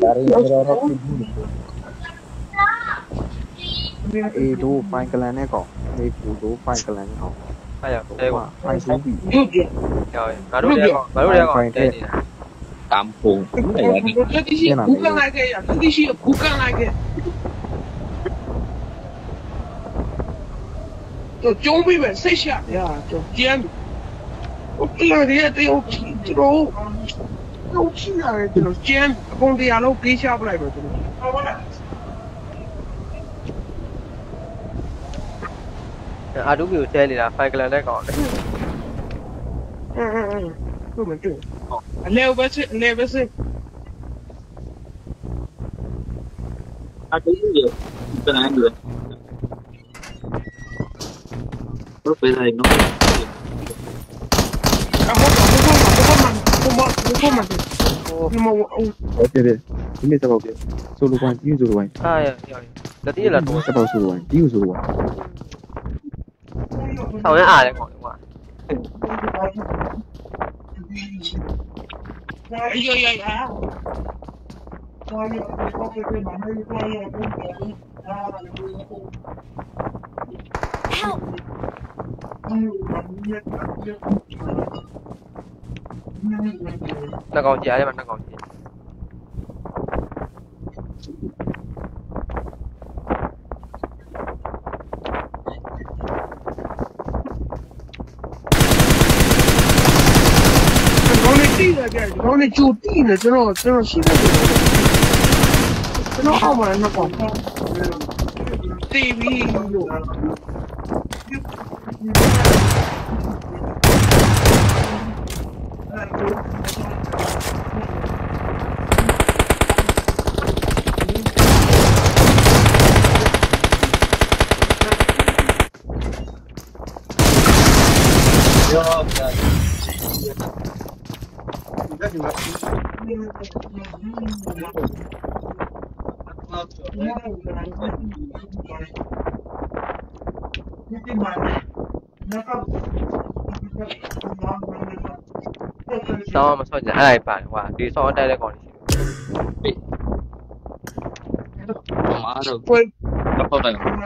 เอดูไฟกันแล้วแน่ก่อนเอกูดูไฟกันแล้วเขา
အဲ့ရတဲကွာ
ไฟสูบี
ကြောက်ငါတို့တဲကွာငါတို့တဲကွာတဲနေတာ
ตามพงไหนวะนี่
这地是不干来个呀，这地是不干来个。就装备们谁下呀？就尖，我这两天得有皮，这个有皮啊，这个尖，工地下楼给下不来个这个。
အာဒူဘီကိုတဲနေတာဖိုင်ကလန်နဲ့ကောင်တယ်
嗯嗯嗯，根本就，来不是来不是，
อาจจะยิ่งเยอะเป็นอะไรอยู่รถไฟไทยน้อง
然后我我我我我我我我你们我我。
โอเคเลยที่ไม่สบายเลยโซโล่วันยูโซโล่วัน
အာရရလက်တီးလာတော့
สบายโซโล่วันยูโซโล่วัน
ဆောင်းရအားတယ်ကောင်ကွာ
哎呀呀呀！
နှစ်ကောင်ကြီးရတယ်မနှစ်ကောင်ကြီး
往那地那边，往那就地呢，这种这种现在这种澳门那广告，这边有。
ဆောင်းမဆော့ကြအဲ့ဒါပါတယ်ကွာဒီဆောင်းတိုက်တဲ့ကောင်ကြီး
มาเถอะก็เข้าใจ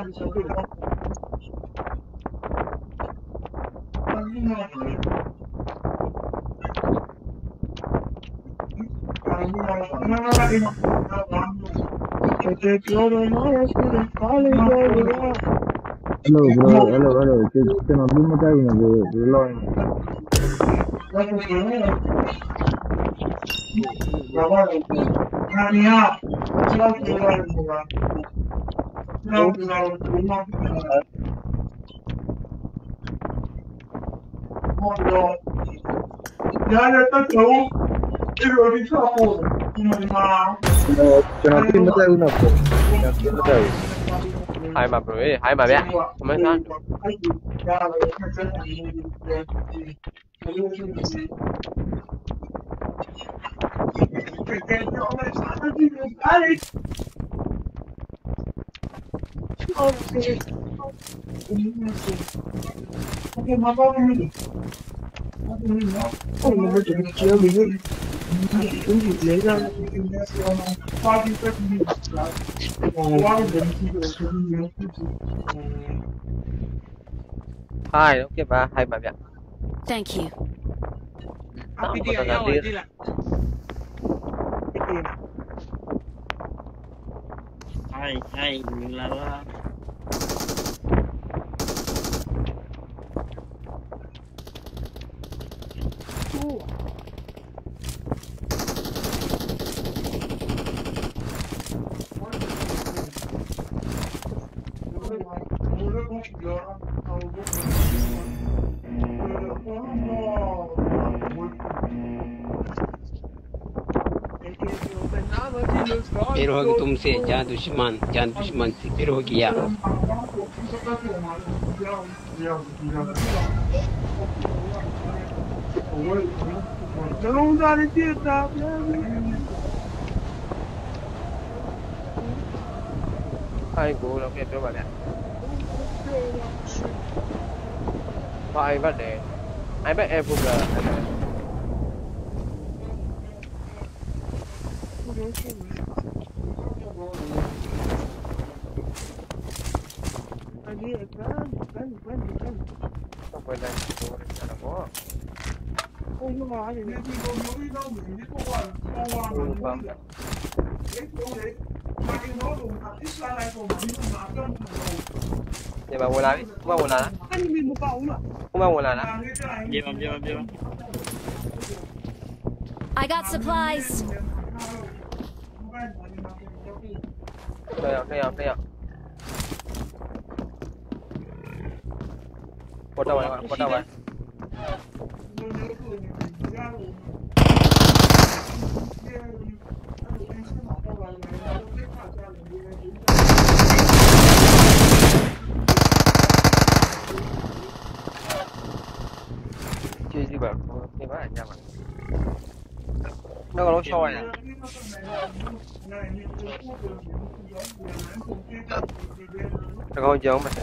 hello bro hello hello ကျွန်တော်ဘူးမတိုက်ဘူးနော်ဘယ်လိုလဲ ကျွန်တော်ပြင်မတိုက်ဘူးနော်ကျွန်တော်ပြင်မတိုက်ဘူး
ဟိုင်းမှာဘရိုဟိုင်းမှာဗျမင်းသား Hai, ok ba, hai bàဗျ
Thank you.
အပီဒီရောက်ဝင်ဒီလား
ใช่ใช่มีแล้วว่า
फिर होगी तुमसे जहाँ दुश्मन जहाँ दुश्मन से फिर हो गया
Hai cô đâu biết cho bà nè Có ai bắt để Ai bắt em phục là
有钱吗？啊，你也干，干干干。
ต้องไปได้ตัวเลยนะพ่อ
我有啊，你那地方有一道门，你过完过完门的。哎，我嘞，买那种他一上来说，你拿干什么？
เดี๋ยวมาเวลาพี่กูมาเวลานะ
那你没包了？
กูมาเวลานะ
ပြေးပါပြေးပါပြေးပါ
I got supplies.
对啊对啊对啊กดเอาไว้กดเอาไว้ชื่อชื่อแบบนี่ว่าอย่างมันแล้วก็รถช่วยอ่ะแล้วก็เยอะมากเลย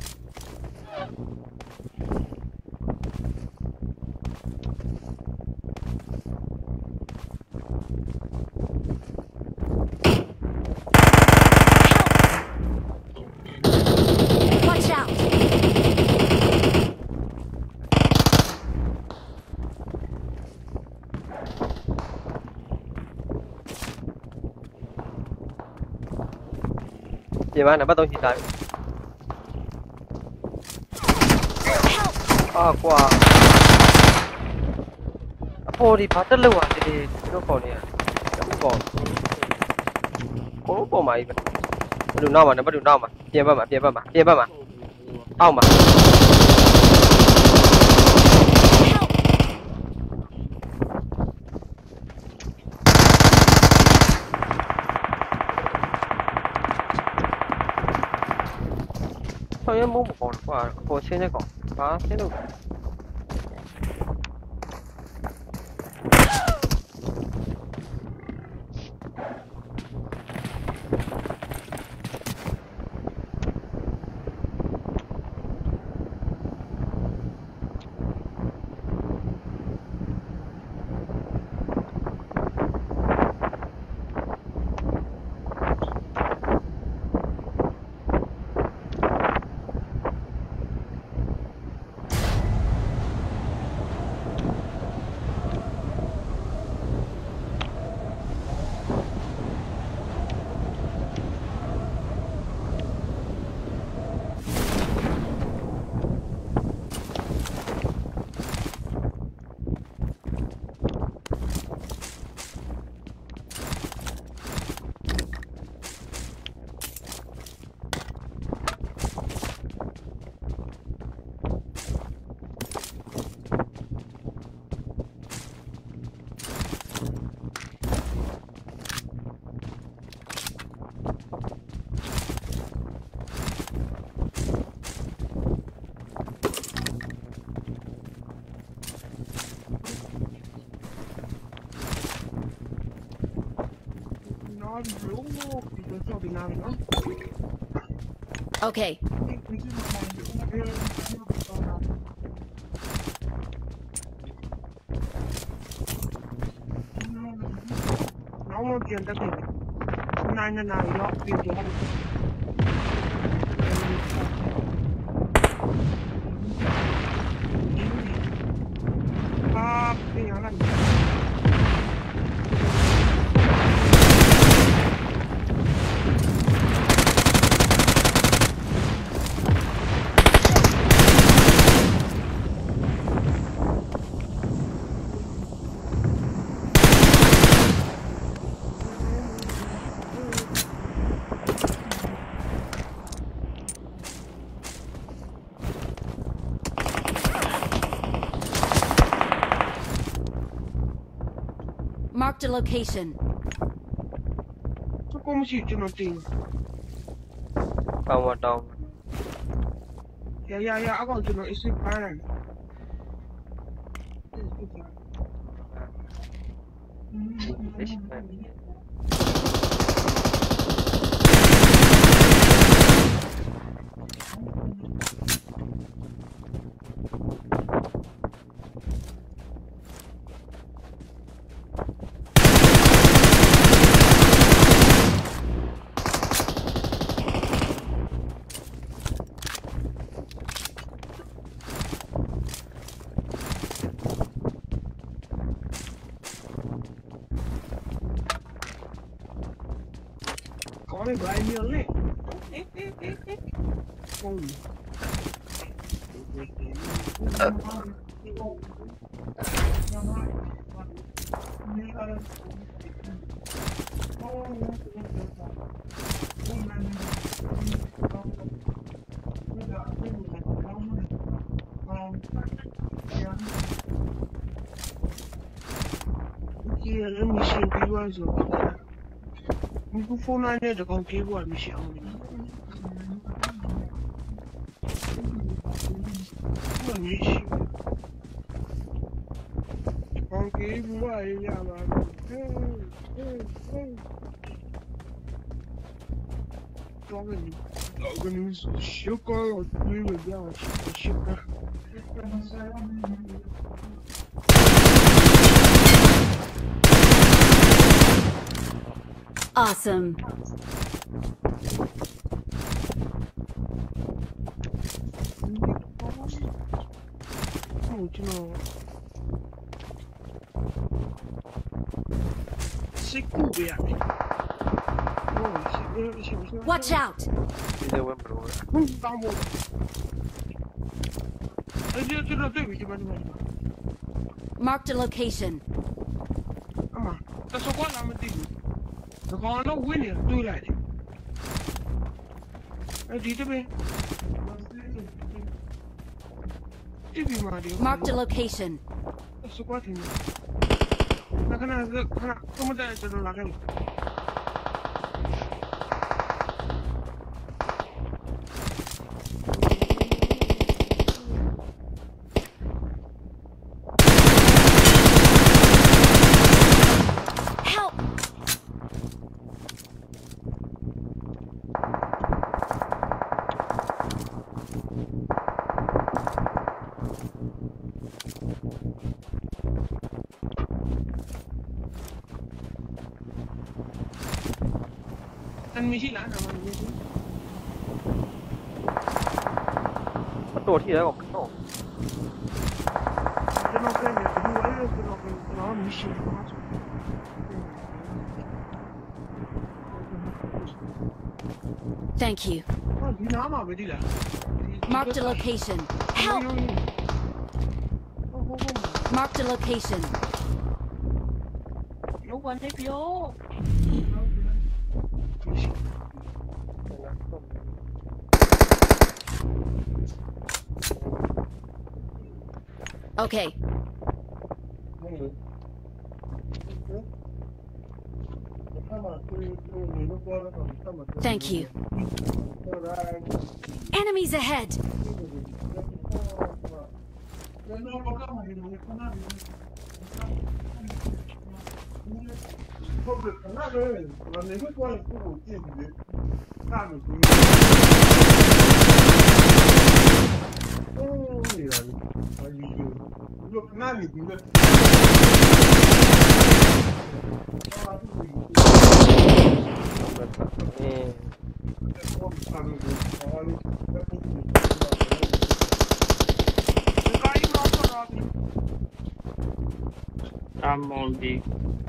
Watch out.
เดี๋ยวมาหน่ะไม่ต้องฉีดได้อ้าวกว่าพอดีพัดเลยว่ะดีๆที่เราก่อนเนี่ยจะไม่ก่อนโอ้โหมาอีกแล้วมาดูน้องมานะมาดูน้องมาเปลี่ยนบ้างมาเปลี่ยนบ้างมาเปลี่ยนบ้างมาเอามาเขายังมุ่งบอกว่าโคเช่นได้ก่อนฟ้าเช่นดู
Okay.
Nó một chuyện ta kể này là nào nó tìm kiếm à cái nhà này
Marked a location.
Como se tu não tem?
Calma, calma.
Ya ya ya, agora tu não esse para.
Deixa eu ver.
光的白面嘞，哎哎哎哎，光鱼。今天人没先给我说，你不放那那这刚给我没想的，我没想，刚给我一下吧，嗯嗯嗯，抓个你，抓个你小狗要追个这样小小狗。
Awesome. Watch out. Marked a location.
这是我那么地，这刚那问的对来的，哎，你这边，这边嘛的。
Marked a location.
这是我听的，那看那是看那怎么在这种哪个？ ไม่ใช่ร้านอะไรนี่
มันโดดที่แล้วบอกโอ้
จะนอกเรื่องเนี่ยดูไว้เลยจะนอกเรื่องเราไม่ใช่ร้าน
Thank you.
ดีน้ำมาไม่ดีละ
Marked a location. Help. Marked a location.
ลูกวันให้พี่โอ
Okay. Thank you. Enemies ahead.
Look, now you can look.
I'm on the.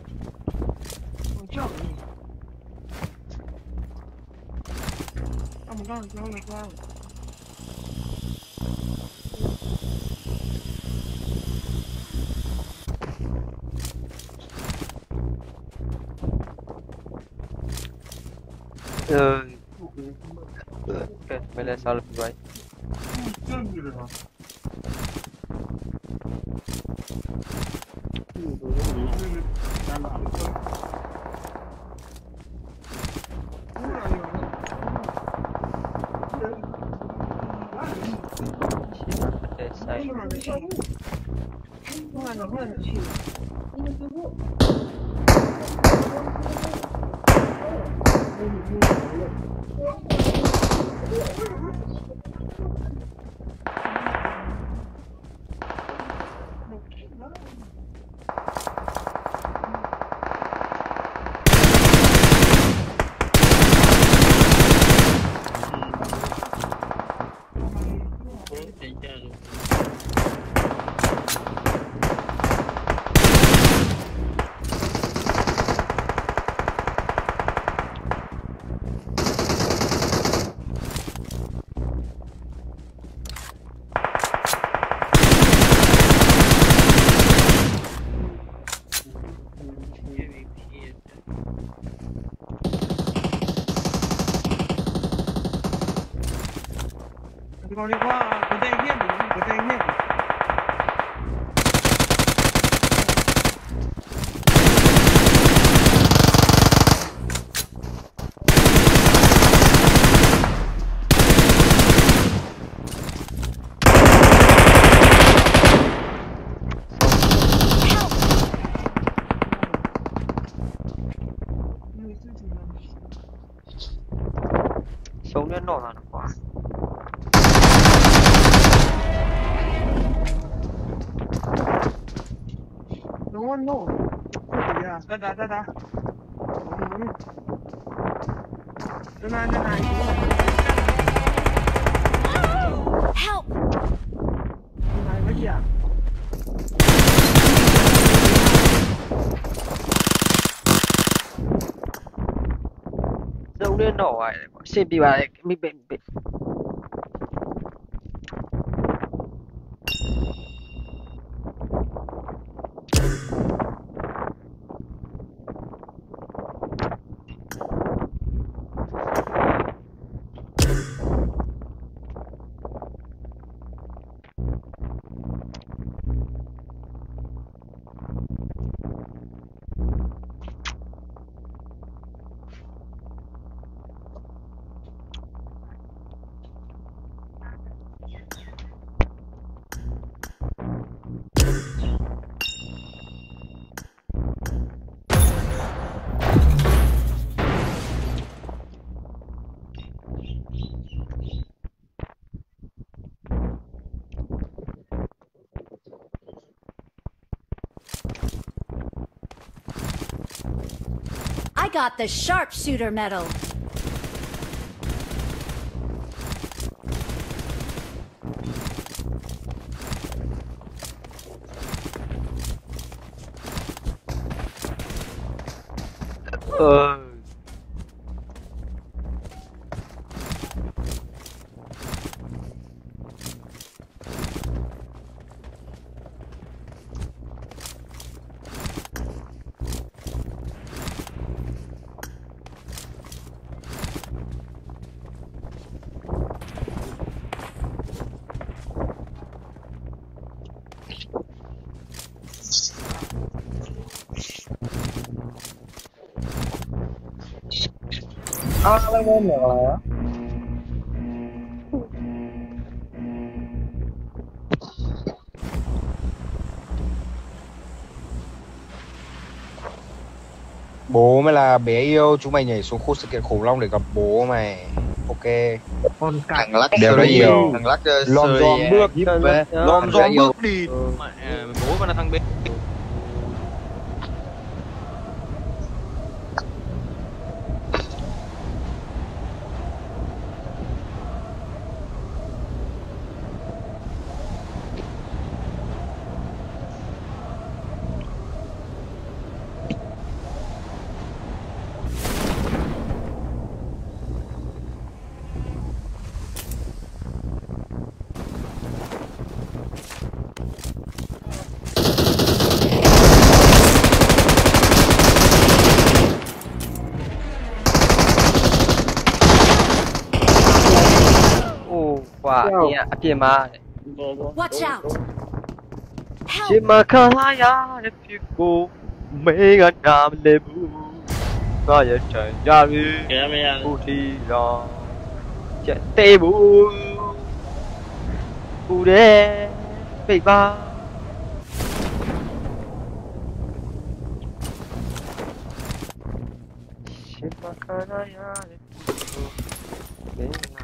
I'm going to go to the ground.
Uh, okay, may let's all be right.
ဒီကောင်လေးကွာကိုတဲ့ညက်ပြီကိုတဲ့ညက်ပြီ
sống đến nổ là nó quá
no no ya da da da da da da da
Help!
này mấy gì à
sống đến nổ này xem đi bài mình bị bị
I got the sharpshooter medal.
ờ
à lên lên nữa
Bố mày là bé yêu, chúng mày nhảy xuống khu sự kiện khủng long để gặp bố mày. Ok.
con
Thằng lắc
Đều đã nhiều.
thằng lắc
Lom dom bước, lom dom bước đi.
Bố con là thằng bên quả thì à tiền mà
Watch out! Help!
Shimakaya Nepiko Mega Nam Lebu Gaya Chan Yari Utira Chan Tebu Ude Beba Shimakaya Nepiko Mega